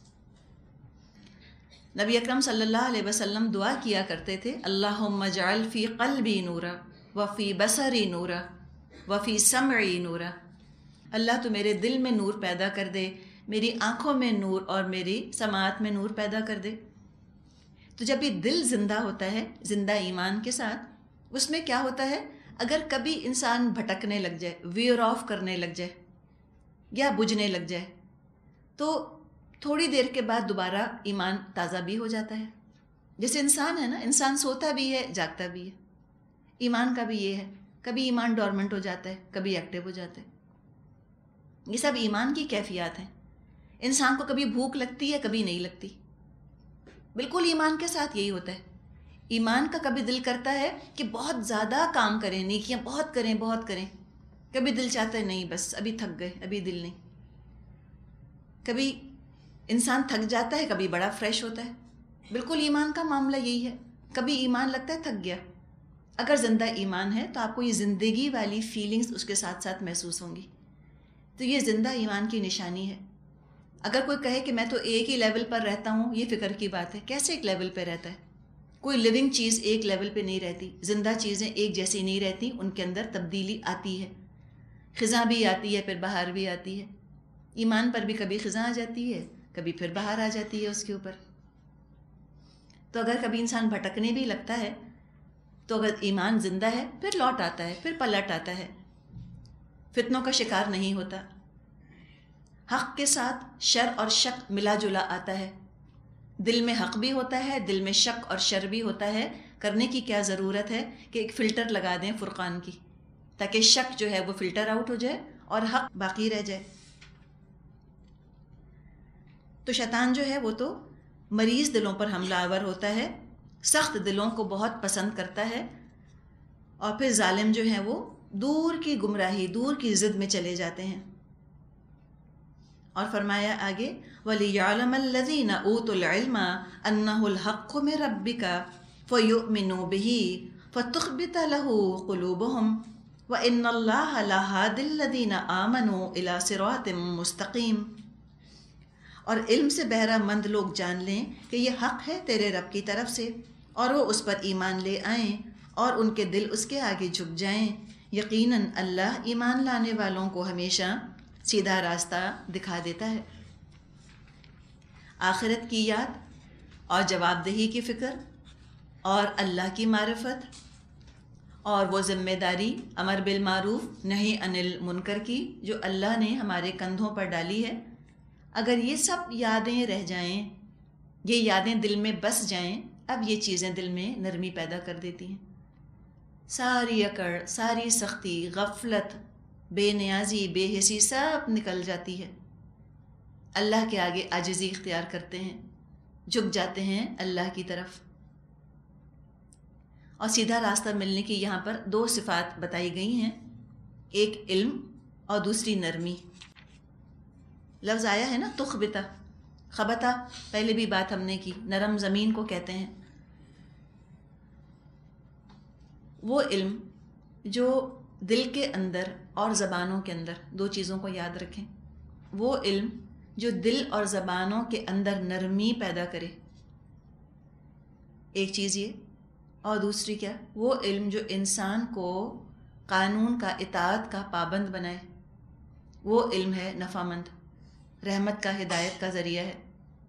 نبی اکرم صلی اللہ علیہ وسلم دعا کیا کرتے تھے، اللہم اجعل فی قلبی نورا وفی بصری نورا وفی سمعی نورا، اللہ تو میرے دل میں نور پیدا کر دے، میری آنکھوں میں نور اور میری سماعت میں نور پیدا کر دے۔ تو جب یہ دل زندہ ہوتا ہے زندہ ایمان کے ساتھ، اس میں کیا ہوتا ہے، اگر کبھی انسان بھٹکنے لگ جائے، ویئر آف کرنے لگ جائے یا بجھنے لگ جائے، تو تھوڑی دیر کے بعد دوبارہ ایمان تازہ بھی ہو جاتا ہے۔ جیسے انسان ہے نا، انسان سوتا بھی ہے جاگتا بھی ہے، ایمان کا بھی یہ ہے، کبھی ایمان ڈورمنٹ ہو جاتا ہے، کبھی ایکٹیو ہو جاتا ہے۔ یہ سب ایمان کی کیفیات ہیں۔ انسان کو کبھی بھوک لگتی ہے، کبھی نہیں لگتی، بالکل ایمان کے ساتھ یہی ہوتا ہے۔ ایمان کا کبھی دل کرتا ہے کہ بہت زیادہ کام کریں، نیکیاں بہت کریں بہت کریں، کبھی دل چاہتا ہے نہیں بس ابھی تھک گئے، ابھی دل نہیں۔ کبھی انسان تھک جاتا ہے، کبھی بڑا فریش ہوتا ہے۔ بالکل ایمان کا معاملہ یہی ہے، کبھی ایمان لگتا ہے تھک گیا۔ اگر زندہ ایمان ہے تو آپ کو یہ زندگی والی فیلنگز اس کے ساتھ ساتھ محسوس ہوں گی، تو یہ زندہ ایمان کی نشانی ہے۔ اگر کوئی کہے کہ میں تو ایک ہی لیول پر رہتا ہوں، یہ فکر کی بات ہے۔ کیسے ایک لیول پہ رہتا ہے؟ کوئی لیونگ چیز ایک لیول پہ نہیں رہتی، زندہ چیزیں ایک جیسی نہیں رہتی، ان کے اندر تبدیلی آتی ہے، خزاں بھی آتی ہے، پھر بہار بھی آتی ہے۔ ایمان پر بھی کبھی خزاں آ جاتی ہے، کبھی پھر بہار آ جاتی ہے اس کے اوپر۔ تو اگر کبھی انسان بھٹکنے بھی لگتا ہے تو اگر ایمان زندہ ہے پھر لوٹ آتا ہے، پھر پلٹ آتا ہے، فتنوں کا شکار نہیں ہوتا۔ حق کے ساتھ شر اور شک ملا جلا آتا ہے، دل میں حق بھی ہوتا ہے، دل میں شک اور شر بھی ہوتا ہے۔ کرنے کی کیا ضرورت ہے کہ ایک فلٹر لگا دیں فرقان کی، تاکہ شک جو ہے وہ فلٹر آؤٹ ہو جائے اور حق باقی رہ جائے۔ تو شیطان جو ہے وہ تو مریض دلوں پر حملہ آور ہوتا ہے، سخت دلوں کو بہت پسند کرتا ہے، اور پھر ظالم جو ہیں وہ دور کی گمراہی، دور کی ضد میں چلے جاتے ہیں۔ اور فرمایا آگے، وَلِيَعْلَمَ الَّذِينَ أُوتُوا الْعِلْمَ أَنَّهُ الْحَقُّ مِن رَبِّكَ فَيُؤْمِنُوا بِهِ فَتُخْبِتَ لَهُ قُلُوبُهُمْ وَإِنَّ اللَّهَ لَهَادِ الَّذِينَ آمَنُوا إِلَى صِرَاطٍ مُسْتَقِيمٍ۔ اور علم سے بہرہ مند لوگ جان لیں کہ یہ حق ہے تیرے رب کی طرف سے، اور وہ اس پر ایمان لے آئیں اور ان کے دل اس کے آگے جھک جائیں۔ یقیناً اللہ ایمان لانے والوں کو ہمیشہ سیدھا راستہ دکھا دیتا ہے۔ آخرت کی یاد اور جواب دہی کی فکر اور اللہ کی معرفت اور وہ ذمہ داری امر بالمعروف نہی عن المنکر کی جو اللہ نے ہمارے کندھوں پر ڈالی ہے، اگر یہ سب یادیں رہ جائیں، یہ یادیں دل میں بس جائیں، اب یہ چیزیں دل میں نرمی پیدا کر دیتی ہیں۔ ساری اکڑ، ساری سختی، غفلت، بے نیازی، بے حسی سب نکل جاتی ہے۔ اللہ کے آگے عاجزی اختیار کرتے ہیں، جھک جاتے ہیں اللہ کی طرف۔ اور سیدھا راستہ ملنے کی یہاں پر دو صفات بتائی گئی ہیں، ایک علم اور دوسری نرمی۔ لفظ آیا ہے نا تخبتا، خبتا، پہلے بھی بات ہم نے کی، نرم زمین کو کہتے ہیں۔ وہ علم جو دل کے اندر اور زبانوں کے اندر دو چیزوں کو یاد رکھیں. وہ علم جو دل اور زبانوں کے اندر نرمی پیدا کرے، ایک چیز یہ، اور دوسری کیا؟ وہ علم جو انسان کو قانون کا، اطاعت کا پابند بنائے. وہ علم ہے نفع مند، رحمت کا، ہدایت کا ذریعہ ہے.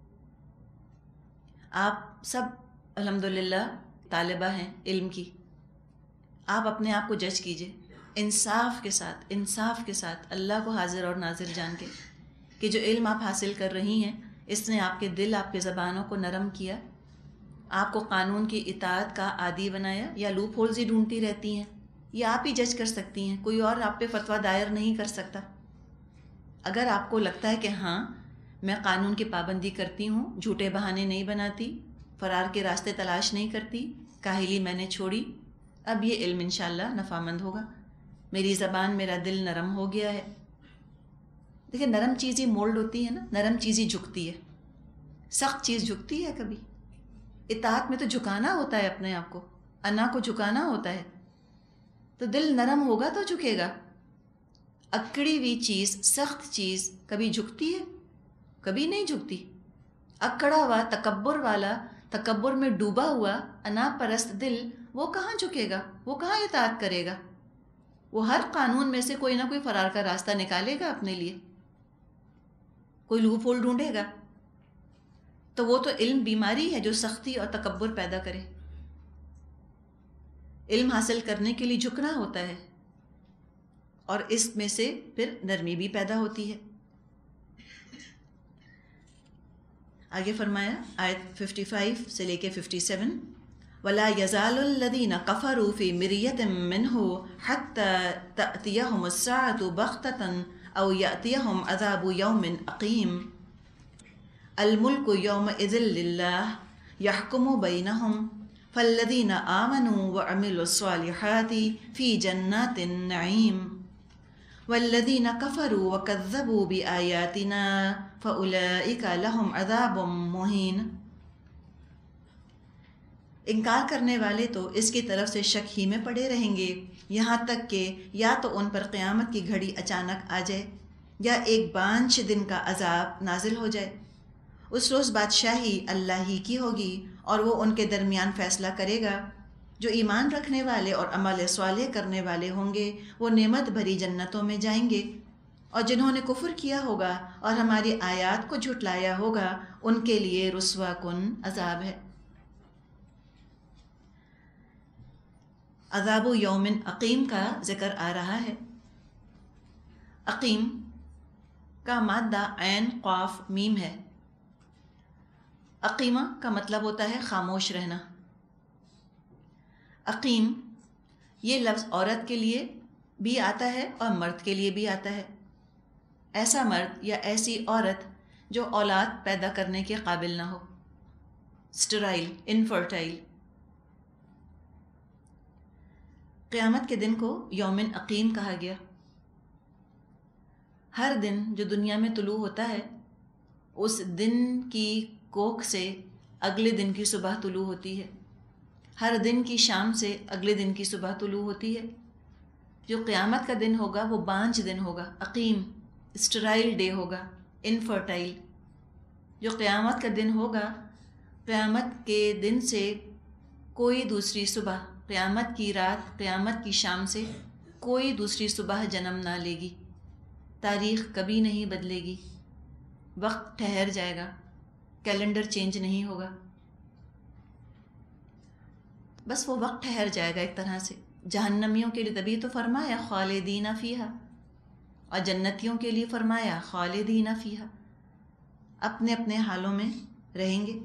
آپ سب الحمدللہ طالبہ ہیں علم کی. آپ اپنے آپ کو جج کیجئے انصاف کے ساتھ، انصاف کے ساتھ، اللہ کو حاضر اور ناظر جان کے، کہ جو علم آپ حاصل کر رہی ہیں اس نے آپ کے دل، آپ کے زبانوں کو نرم کیا، آپ کو قانون کی اطاعت کا عادی بنایا، یا لوپ ہولز ہی ڈھونڈتی رہتی ہیں؟ یہ آپ ہی جج کر سکتی ہیں، کوئی اور آپ پہ فتویٰ دائر نہیں کر سکتا. اگر آپ کو لگتا ہے کہ ہاں میں قانون کی پابندی کرتی ہوں، جھوٹے بہانے نہیں بناتی، فرار کے راستے تلاش نہیں کرتی، کاہلی میں نے چھوڑی، اب یہ علم انشاءاللہ نفع مند ہوگا، میری زبان، میرا دل نرم ہو گیا ہے. دیکھیں نرم چیزیں مولڈ ہوتی ہے نا، نرم چیزیں جھکتی ہے، سخت چیز جھکتی ہے کبھی؟ اطاعت میں تو جھکانا ہوتا ہے اپنے آپ کو، انا کو جھکانا ہوتا ہے. تو دل نرم ہوگا تو جھکے گا. اکڑی ہوئی چیز، سخت چیز کبھی جھکتی ہے؟ کبھی نہیں جھکتی. اکڑا ہوا، تکبر والا، تکبر میں ڈوبا ہوا انا پرست دل، وہ کہاں جھکے گا؟ وہ کہاں اطاعت کرے گا؟ وہ ہر قانون میں سے کوئی نہ کوئی فرار کا راستہ نکالے گا اپنے لیے، کوئی لوپ ہول ڈھونڈے گا. تو وہ تو علم بیماری ہے جو سختی اور تکبر پیدا کرے. علم حاصل کرنے کے لیے جھکنا ہوتا ہے، اور اس میں سے پھر نرمی بھی پیدا ہوتی ہے. آگے فرمایا آیت پچپن سے لے کے سچپن، وَلَا يَزَالُ الَّذِينَ كَفَرُوا فِي مِرْيَةٍ مِّنْهُ حَتَّى تَأْتِيَهُمُ السَّاعَةُ بَغْتَةً أَوْ يَأْتِيَهُمْ عَذَابُ يَوْمٍ أَقِيمٍ. الْمُلْكُ يَوْمَئِذٍ لِلَّهِ يَحْكُمُ بَيْنَهُمْ فَالَّذِينَ آمَنُوا وَعَمِلُوا الصَّالِحَاتِ فِي جَنَّاتِ النَّعِيمِ وَالَّذِينَ كَفَرُوا وَكَذَّبُوا بِآيَاتِنَا فَأُولَئِكَ لَهُمْ عَذَابٌ مُّهِينٌ. انکار کرنے والے تو اس کی طرف سے شک ہی میں پڑے رہیں گے، یہاں تک کہ یا تو ان پر قیامت کی گھڑی اچانک آ جائے، یا ایک بانجھ دن کا عذاب نازل ہو جائے. اس روز بادشاہی اللہ ہی کی ہوگی، اور وہ ان کے درمیان فیصلہ کرے گا. جو ایمان رکھنے والے اور عمل صالح کرنے والے ہوں گے وہ نعمت بھری جنتوں میں جائیں گے، اور جنہوں نے کفر کیا ہوگا اور ہماری آیات کو جھٹلایا ہوگا ان کے لیے رسوا کن عذاب ہے. عذاب یوم عقیم کا ذکر آ رہا ہے. عقیم کا مادہ عین قاف میم ہے. عقیمہ کا مطلب ہوتا ہے خاموش رہنا. عقیم یہ لفظ عورت کے لیے بھی آتا ہے اور مرد کے لیے بھی آتا ہے. ایسا مرد یا ایسی عورت جو اولاد پیدا کرنے کے قابل نہ ہو، اسٹرائل، انفرٹائل. قیامت کے دن کو یوم عقیم کہا گیا. ہر دن جو دنیا میں طلوع ہوتا ہے اس دن کی کوکھ سے اگلے دن کی صبح طلوع ہوتی ہے. ہر دن کی شام سے اگلے دن کی صبح طلوع ہوتی ہے. جو قیامت کا دن ہوگا وہ بانجھ دن ہوگا، عقیم، اسٹرائل ڈے ہوگا، انفرٹائل. جو قیامت کا دن ہوگا، قیامت کے دن سے کوئی دوسری صبح، قیامت کی رات، قیامت کی شام سے کوئی دوسری صبح جنم نہ لے گی. تاریخ کبھی نہیں بدلے گی، وقت ٹھہر جائے گا، کیلنڈر چینج نہیں ہوگا، بس وہ وقت ٹھہر جائے گا ایک طرح سے. جہنمیوں کے لیے تبھی تو فرمایا خالدین فیہا، اور جنتیوں کے لیے فرمایا خالدین فیہا، اپنے اپنے حالوں میں رہیں گے.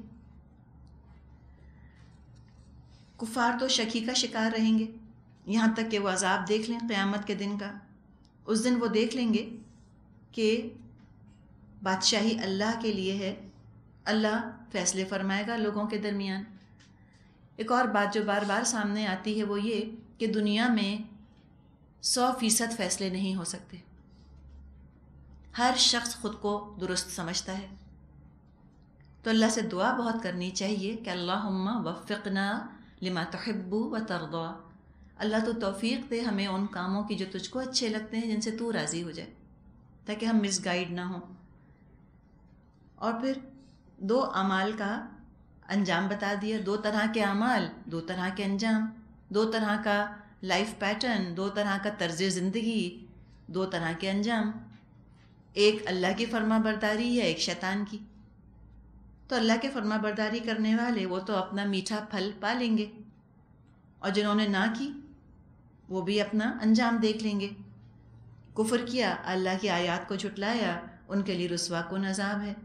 کفار تو شکی کا شکار رہیں گے یہاں تک کہ وہ عذاب دیکھ لیں قیامت کے دن کا. اس دن وہ دیکھ لیں گے کہ بادشاہی اللہ کے لیے ہے، اللہ فیصلے فرمائے گا لوگوں کے درمیان. ایک اور بات جو بار بار سامنے آتی ہے وہ یہ کہ دنیا میں سو فیصد فیصلے نہیں ہو سکتے. ہر شخص خود کو درست سمجھتا ہے. تو اللہ سے دعا بہت کرنی چاہیے کہ اللہم وفقنا لما تحب و ترضا. اللہ تو توفیق دے ہمیں ان کاموں کی جو تجھ کو اچھے لگتے ہیں، جن سے تو راضی ہو جائے، تاکہ ہم مس گائیڈ نہ ہوں۔ اور پھر دو اعمال کا انجام بتا دیا، دو طرح کے اعمال، دو طرح کے انجام، دو طرح کا لائف پیٹرن، دو طرح کا طرز زندگی، دو طرح کے انجام، ایک اللہ کی فرما برداری ہے، ایک شیطان کی۔ تو اللہ کے فرما برداری کرنے والے وہ تو اپنا میٹھا پھل پا لیں گے، اور جنہوں نے نہ کی وہ بھی اپنا انجام دیکھ لیں گے۔ کفر کیا، اللہ کی آیات کو جھٹلایا، ان کے لیے رسوا کن عذاب ہے۔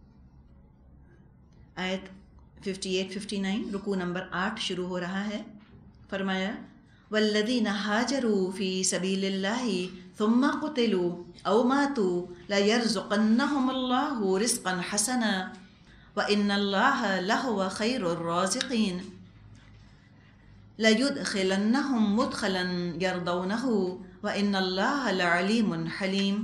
آیت اٹھاون اناسی، رکوع نمبر آٹھ شروع ہو رہا ہے۔ فرمایا والذین ہاجروا فی سبیل اللہ ثم قتلوا او ماتوا لیرزقنہم اللہ رزقا حسنا وان اللہ لہو خیر الرازقین لیدخلنہم مدخلا یرضونہ وان اللہ لعلیم حلیم۔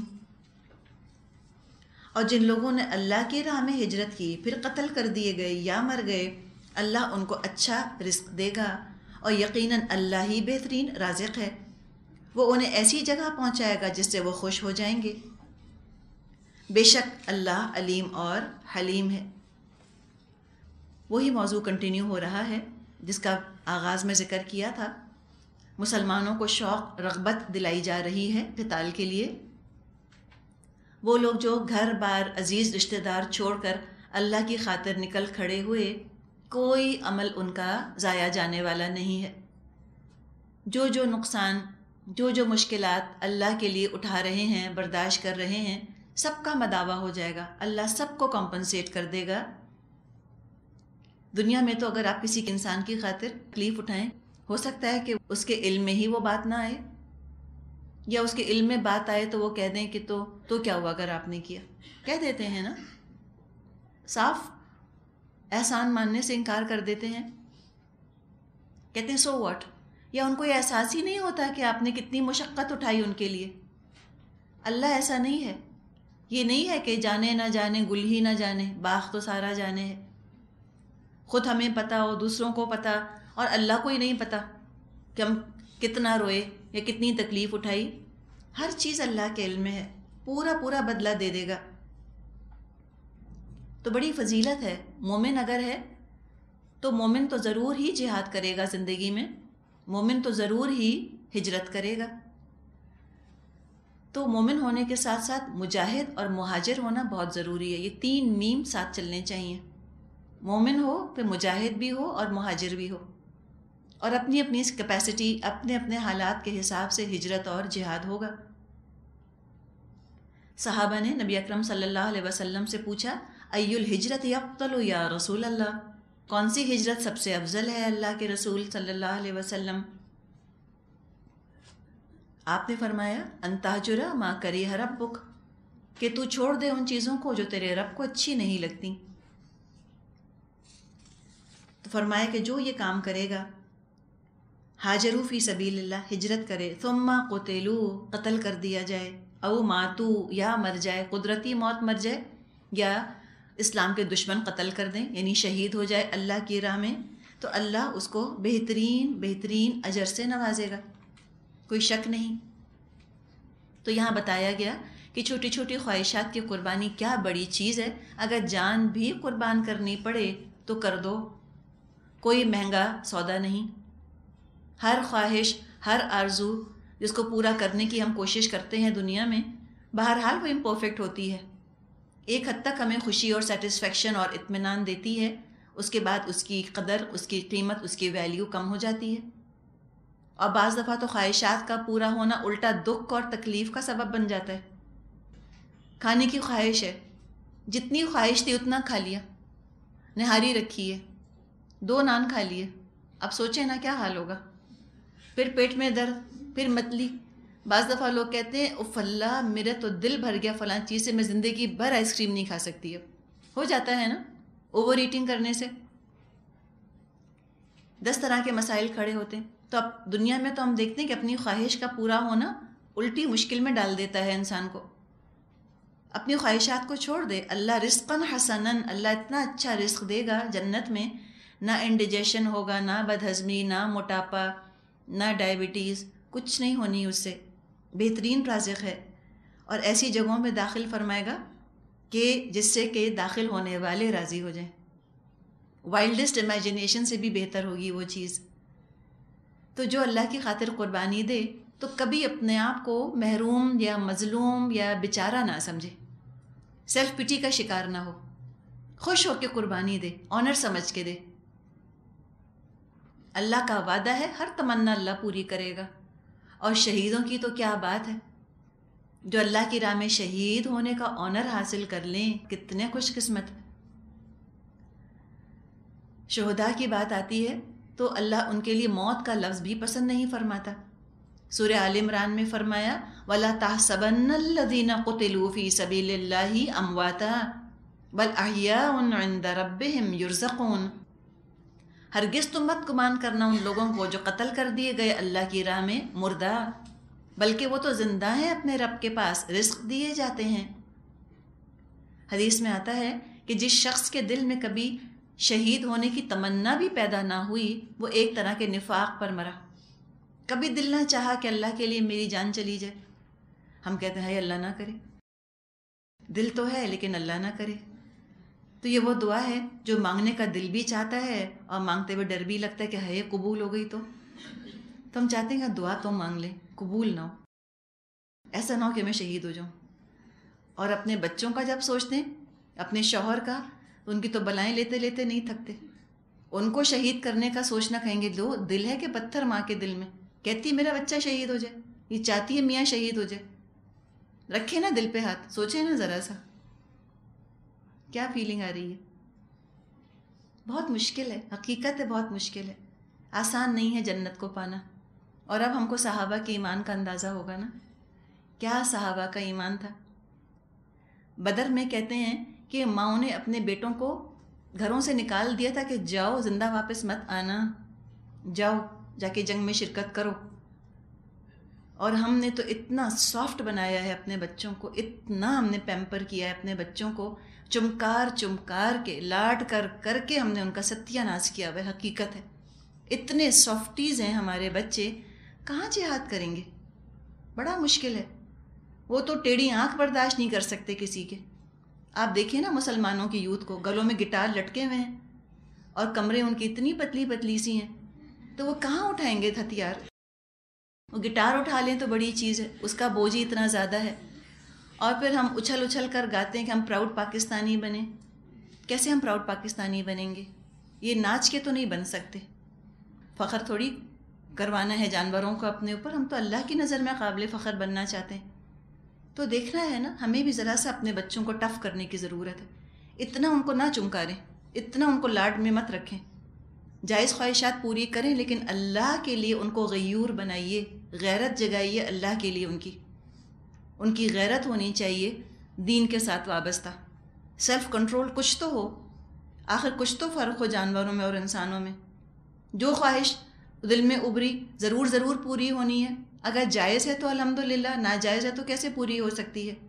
اور جن لوگوں نے اللہ کی راہ میں ہجرت کی پھر قتل کر دیے گئے یا مر گئے، اللہ ان کو اچھا رزق دے گا، اور یقیناً اللہ ہی بہترین رازق ہے، وہ انہیں ایسی جگہ پہنچائے گا جس سے وہ خوش ہو جائیں گے۔ بے شک اللہ علیم اور حلیم ہے۔ وہی موضوع کنٹینیو ہو رہا ہے جس کا آغاز میں ذکر کیا تھا۔ مسلمانوں کو شوق رغبت دلائی جا رہی ہے قتال کے لیے۔ وہ لوگ جو گھر بار عزیز رشتہ دار چھوڑ کر اللہ کی خاطر نکل کھڑے ہوئے، کوئی عمل ان کا ضائع جانے والا نہیں ہے۔ جو جو نقصان، جو جو مشکلات اللہ کے لیے اٹھا رہے ہیں، برداشت کر رہے ہیں، سب کا مداوع ہو جائے گا، اللہ سب کو کمپنسیٹ کر دے گا۔ دنیا میں تو اگر آپ کسی انسان کی خاطر تکلیف اٹھائیں، ہو سکتا ہے کہ اس کے علم میں ہی وہ بات نہ آئے، یا اس کے علم میں بات آئے تو وہ کہہ دیں کہ تو تو کیا ہوا اگر آپ نے کیا، کہہ دیتے ہیں نا، صاف احسان ماننے سے انکار کر دیتے ہیں، کہتے ہیں سو واٹ، یا ان کو یہ احساس ہی نہیں ہوتا کہ آپ نے کتنی مشقت اٹھائی ان کے لیے۔ اللہ ایسا نہیں ہے، یہ نہیں ہے کہ جانے نہ جانے گل ہی نہ جانے، باغ تو سارا جانے ہے۔ خود ہمیں پتہ ہو، دوسروں کو پتہ، اور اللہ کو ہی نہیں پتہ کہ ہم کتنا روئے یا کتنی تکلیف اٹھائی۔ ہر چیز اللہ کے علم میں ہے، پورا پورا بدلہ دے دے گا۔ تو بڑی فضیلت ہے، مومن اگر ہے تو مومن تو ضرور ہی جہاد کرے گا زندگی میں، مومن تو ضرور ہی ہجرت کرے گا۔ تو مومن ہونے کے ساتھ ساتھ مجاہد اور مہاجر ہونا بہت ضروری ہے، یہ تین میم ساتھ چلنے چاہیے، مومن ہو پھر مجاہد بھی ہو اور مہاجر بھی ہو، اور اپنی اپنی اس کیپیسٹی، اپنے اپنے حالات کے حساب سے ہجرت اور جہاد ہوگا۔ صحابہ نے نبی اکرم صلی اللہ علیہ وسلم سے پوچھا ای الحجرت افضل یا رسول اللہ، کون سی ہجرت سب سے افضل ہے اللہ کے رسول صلی اللہ علیہ وسلم؟ آپ نے فرمایا ان تہجر ما کریہ ربک، کہ تو چھوڑ دے ان چیزوں کو جو تیرے رب کو اچھی نہیں لگتی۔ تو فرمایا کہ جو یہ کام کرے گا، ہاجروا فی سبیل اللہ، ہجرت کرے، ثم قتلوا، قتل کر دیا جائے، او ماتو، یا مر جائے، قدرتی موت مر جائے، یا اسلام کے دشمن قتل کر دیں، یعنی شہید ہو جائے اللہ کی راہ میں، تو اللہ اس کو بہترین بہترین اجر سے نوازے گا، کوئی شک نہیں۔ تو یہاں بتایا گیا کہ چھوٹی چھوٹی خواہشات کی قربانی کیا بڑی چیز ہے، اگر جان بھی قربان کرنی پڑے تو کر دو، کوئی مہنگا سودا نہیں۔ ہر خواہش، ہر آرزو جس کو پورا کرنے کی ہم کوشش کرتے ہیں دنیا میں، بہرحال وہ امپرفیکٹ ہوتی ہے، ایک حد تک ہمیں خوشی اور سیٹسفیکشن اور اطمینان دیتی ہے، اس کے بعد اس کی قدر، اس کی قیمت، اس کی ویلیو کم ہو جاتی ہے، اور بعض دفعہ تو خواہشات کا پورا ہونا الٹا دکھ اور تکلیف کا سبب بن جاتا ہے۔ کھانے کی خواہش ہے، جتنی خواہش تھی اتنا کھا لیا، نہاری رکھی ہے، دو نان کھا لیے، اب سوچیں نا کیا حال ہوگا، پھر پیٹ میں درد، پھر متلی۔ بعض دفعہ لوگ کہتے ہیں اف اللہ میرا تو دل بھر گیا فلاں چیز سے، میں زندگی بھر آئس کریم نہیں کھا سکتی، اب ہو جاتا ہے نا اوور ایٹنگ کرنے سے، دس طرح کے مسائل کھڑے ہوتے ہیں۔ تو اب دنیا میں تو ہم دیکھتے ہیں کہ اپنی خواہش کا پورا ہونا الٹی مشکل میں ڈال دیتا ہے انسان کو۔ اپنی خواہشات کو چھوڑ دے، اللہ رزقا حسنا، اللہ اتنا اچھا رزق دے گا جنت میں، نہ انڈیجیشن ہوگا، نہ بدہضمی، نہ موٹاپا، نہ ڈائبٹیز، کچھ نہیں ہونی اس سے، بہترین رازق ہے، اور ایسی جگہوں میں داخل فرمائے گا کہ جس سے کہ داخل ہونے والے راضی ہو جائیں، وائلڈسٹ امیجنیشن سے بھی بہتر ہوگی وہ چیز۔ تو جو اللہ کی خاطر قربانی دے تو کبھی اپنے آپ کو محروم یا مظلوم یا بیچارہ نہ سمجھے، سیلف پٹی کا شکار نہ ہو، خوش ہو کے قربانی دے، آنر سمجھ کے دے۔ اللہ کا وعدہ ہے ہر تمنا اللہ پوری کرے گا، اور شہیدوں کی تو کیا بات ہے، جو اللہ کی راہ میں شہید ہونے کا آنر حاصل کر لیں، کتنے خوش قسمت۔ شہداء کی بات آتی ہے تو اللہ ان کے لیے موت کا لفظ بھی پسند نہیں فرماتا۔ سورہ آل عمران میں فرمایا وَلَا تَحْسَبَنَّ الَّذِينَ قُتِلُوا فِي سَبِيلِ اللَّهِ أَمْوَاتًا بَلْ أَحْيَاءٌ عِندَ رَبِّهِمْ يُرْزَقُونَ۔ ہرگز تم مت گمان کرنا ان لوگوں کو جو قتل کر دیے گئے اللہ کی راہ میں مردہ، بلکہ وہ تو زندہ ہیں، اپنے رب کے پاس رزق دیے جاتے ہیں۔ حدیث میں آتا ہے کہ جس شخص کے دل میں کبھی شہید ہونے کی تمنا بھی پیدا نہ ہوئی، وہ ایک طرح کے نفاق پر مرا۔ کبھی دل نہ چاہا کہ اللہ کے لیے میری جان چلی جائے۔ ہم کہتے ہیں اللہ نہ کرے، دل تو ہے لیکن اللہ نہ کرے۔ تو یہ وہ دعا ہے جو مانگنے کا دل بھی چاہتا ہے اور مانگتے ہوئے ڈر بھی لگتا ہے کہ ہے قبول ہو گئی تو تو ہم چاہتے ہیں کہ دعا تو مانگ لیں، قبول نہ ہو، ایسا نہ ہو کہ میں شہید ہو جاؤں۔ اور اپنے بچوں کا جب سوچتے ہیں، اپنے شوہر کا، ان کی تو بلائیں لیتے لیتے نہیں تھکتے۔ ان کو شہید کرنے کا سوچنا، کہیں گے دو دل ہے کہ پتھر ماں کے دل میں، کہتی ہے میرا بچہ شہید ہو جائے، یہ چاہتی ہے میاں شہید ہو جائے۔ رکھے نا دل پہ ہاتھ، سوچیں نا ذرا سا کیا فیلنگ آ رہی ہے۔ بہت مشکل ہے، حقیقت ہے، بہت مشکل ہے، آسان نہیں ہے جنت کو پانا۔ اور اب ہم کو صحابہ کے ایمان کا اندازہ ہوگا نا، کیا صحابہ کا ایمان تھا۔ بدر میں کہتے ہیں کہ ماؤں نے اپنے بیٹوں کو گھروں سے نکال دیا تھا کہ جاؤ، زندہ واپس مت آنا، جاؤ جا کے جنگ میں شرکت کرو۔ اور ہم نے تو اتنا سافٹ بنایا ہے اپنے بچوں کو، اتنا ہم نے پیمپر کیا ہے اپنے بچوں کو، چمکار چمکار کے، لاڈ کر کر کے ہم نے ان کا ستیہ ناش کیا ہوا ہے۔ حقیقت ہے اتنے سافٹیز ہیں ہمارے بچے، کہاں جہاد کریں گے، بڑا مشکل ہے۔ وہ تو ٹیڑھی آنکھ برداشت نہیں کر سکتے کسی کے۔ آپ دیکھیں نا مسلمانوں کی یوتھ کو، گلوں میں گٹار لٹکے ہوئے ہیں اور کمرے ان کی اتنی پتلی پتلی سی ہیں، تو وہ کہاں اٹھائیں گے ہتھیار؟ وہ گٹار اٹھا لیں تو بڑی چیز ہے، اس کا بوجھ ہی اتنا زیادہ ہے۔ اور پھر ہم اچھل اچھل کر گاتے ہیں کہ ہم پراؤڈ پاکستانی بنیں۔ کیسے ہم پراؤڈ پاکستانی بنیں گے؟ یہ ناچ کے تو نہیں بن سکتے۔ فخر تھوڑی کروانا ہے جانوروں کو اپنے اوپر، ہم تو اللہ کی نظر میں قابل فخر بننا چاہتے ہیں۔ تو دیکھنا ہے نا، ہمیں بھی ذرا سا اپنے بچوں کو ٹف کرنے کی ضرورت ہے۔ اتنا ان کو نہ چمکاریں، اتنا ان کو لاڈ میں مت رکھیں، جائز خواہشات پوری کریں، لیکن اللہ کے لیے ان کو غیور بنائیے، غیرت جگائیے اللہ کے لیے۔ ان کی ان کی غیرت ہونی چاہیے دین کے ساتھ وابستہ، سیلف کنٹرول کچھ تو ہو، آخر کچھ تو فرق ہو جانوروں میں اور انسانوں میں۔ جو خواہش دل میں ابری ضرور ضرور پوری ہونی ہے، اگر جائز ہے تو الحمدللہ، ناجائز ہے تو کیسے پوری ہو سکتی ہے؟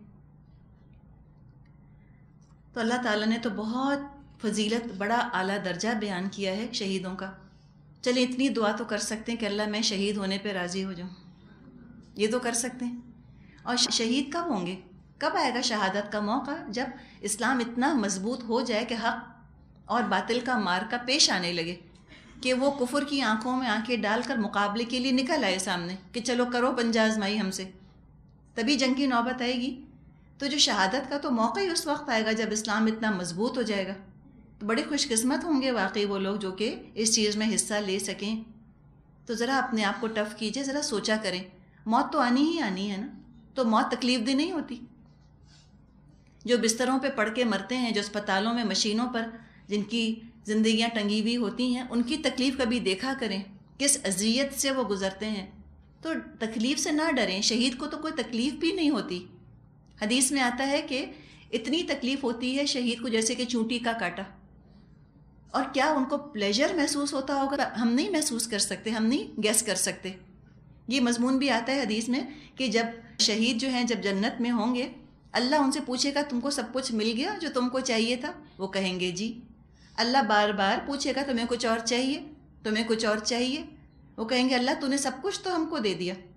تو اللہ تعالیٰ نے تو بہت فضیلت، بڑا اعلیٰ درجہ بیان کیا ہے شہیدوں کا۔ چلیں اتنی دعا تو کر سکتے ہیں کہ اللہ میں شہید ہونے پہ راضی ہو جاؤں، یہ تو کر سکتے ہیں۔ اور شہید کب ہوں گے؟ کب آئے گا شہادت کا موقع؟ جب اسلام اتنا مضبوط ہو جائے کہ حق اور باطل کا مارکا پیش آنے لگے، کہ وہ کفر کی آنکھوں میں آنکھیں ڈال کر مقابلے کے لیے نکل آئے سامنے کہ چلو کرو پنجہ آزمائی ہم سے، تبھی جنگ کی نوبت آئے گی۔ تو جو شہادت کا تو موقع ہی اس وقت آئے گا جب اسلام اتنا مضبوط ہو جائے گا۔ تو بڑے خوش قسمت ہوں گے واقعی وہ لوگ جو کہ اس چیز میں حصہ لے سکیں۔ تو ذرا اپنے آپ کو ٹف کیجئے، ذرا سوچا کریں، موت تو آنی ہی آنی ہے نا، تو موت تکلیف دہ نہیں ہوتی۔ جو بستروں پہ پڑھ کے مرتے ہیں، جو اسپتالوں میں مشینوں پر جن کی زندگیاں ٹنگی ہوئی ہوتی ہیں، ان کی تکلیف کبھی دیکھا کریں، کس اذیت سے وہ گزرتے ہیں۔ تو تکلیف سے نہ ڈریں، شہید کو تو کوئی تکلیف بھی نہیں ہوتی۔ حدیث میں آتا ہے کہ اتنی تکلیف ہوتی ہے شہید کو جیسے کہ چونٹی کا کاٹا۔ اور کیا ان کو پلیجر محسوس ہوتا ہوگا، ہم نہیں محسوس کر سکتے، ہم نہیں گیس کر سکتے۔ یہ مضمون بھی آتا ہے حدیث میں کہ جب شہید جو ہیں جب جنت میں ہوں گے، اللہ ان سے پوچھے گا تم کو سب کچھ مل گیا جو تم کو چاہیے تھا؟ وہ کہیں گے جی۔ اللہ بار بار پوچھے گا تمہیں کچھ اور چاہیے، تمہیں کچھ اور چاہیے؟ وہ کہیں گے اللہ تو نے سب کچھ تو ہم کو دے دیا،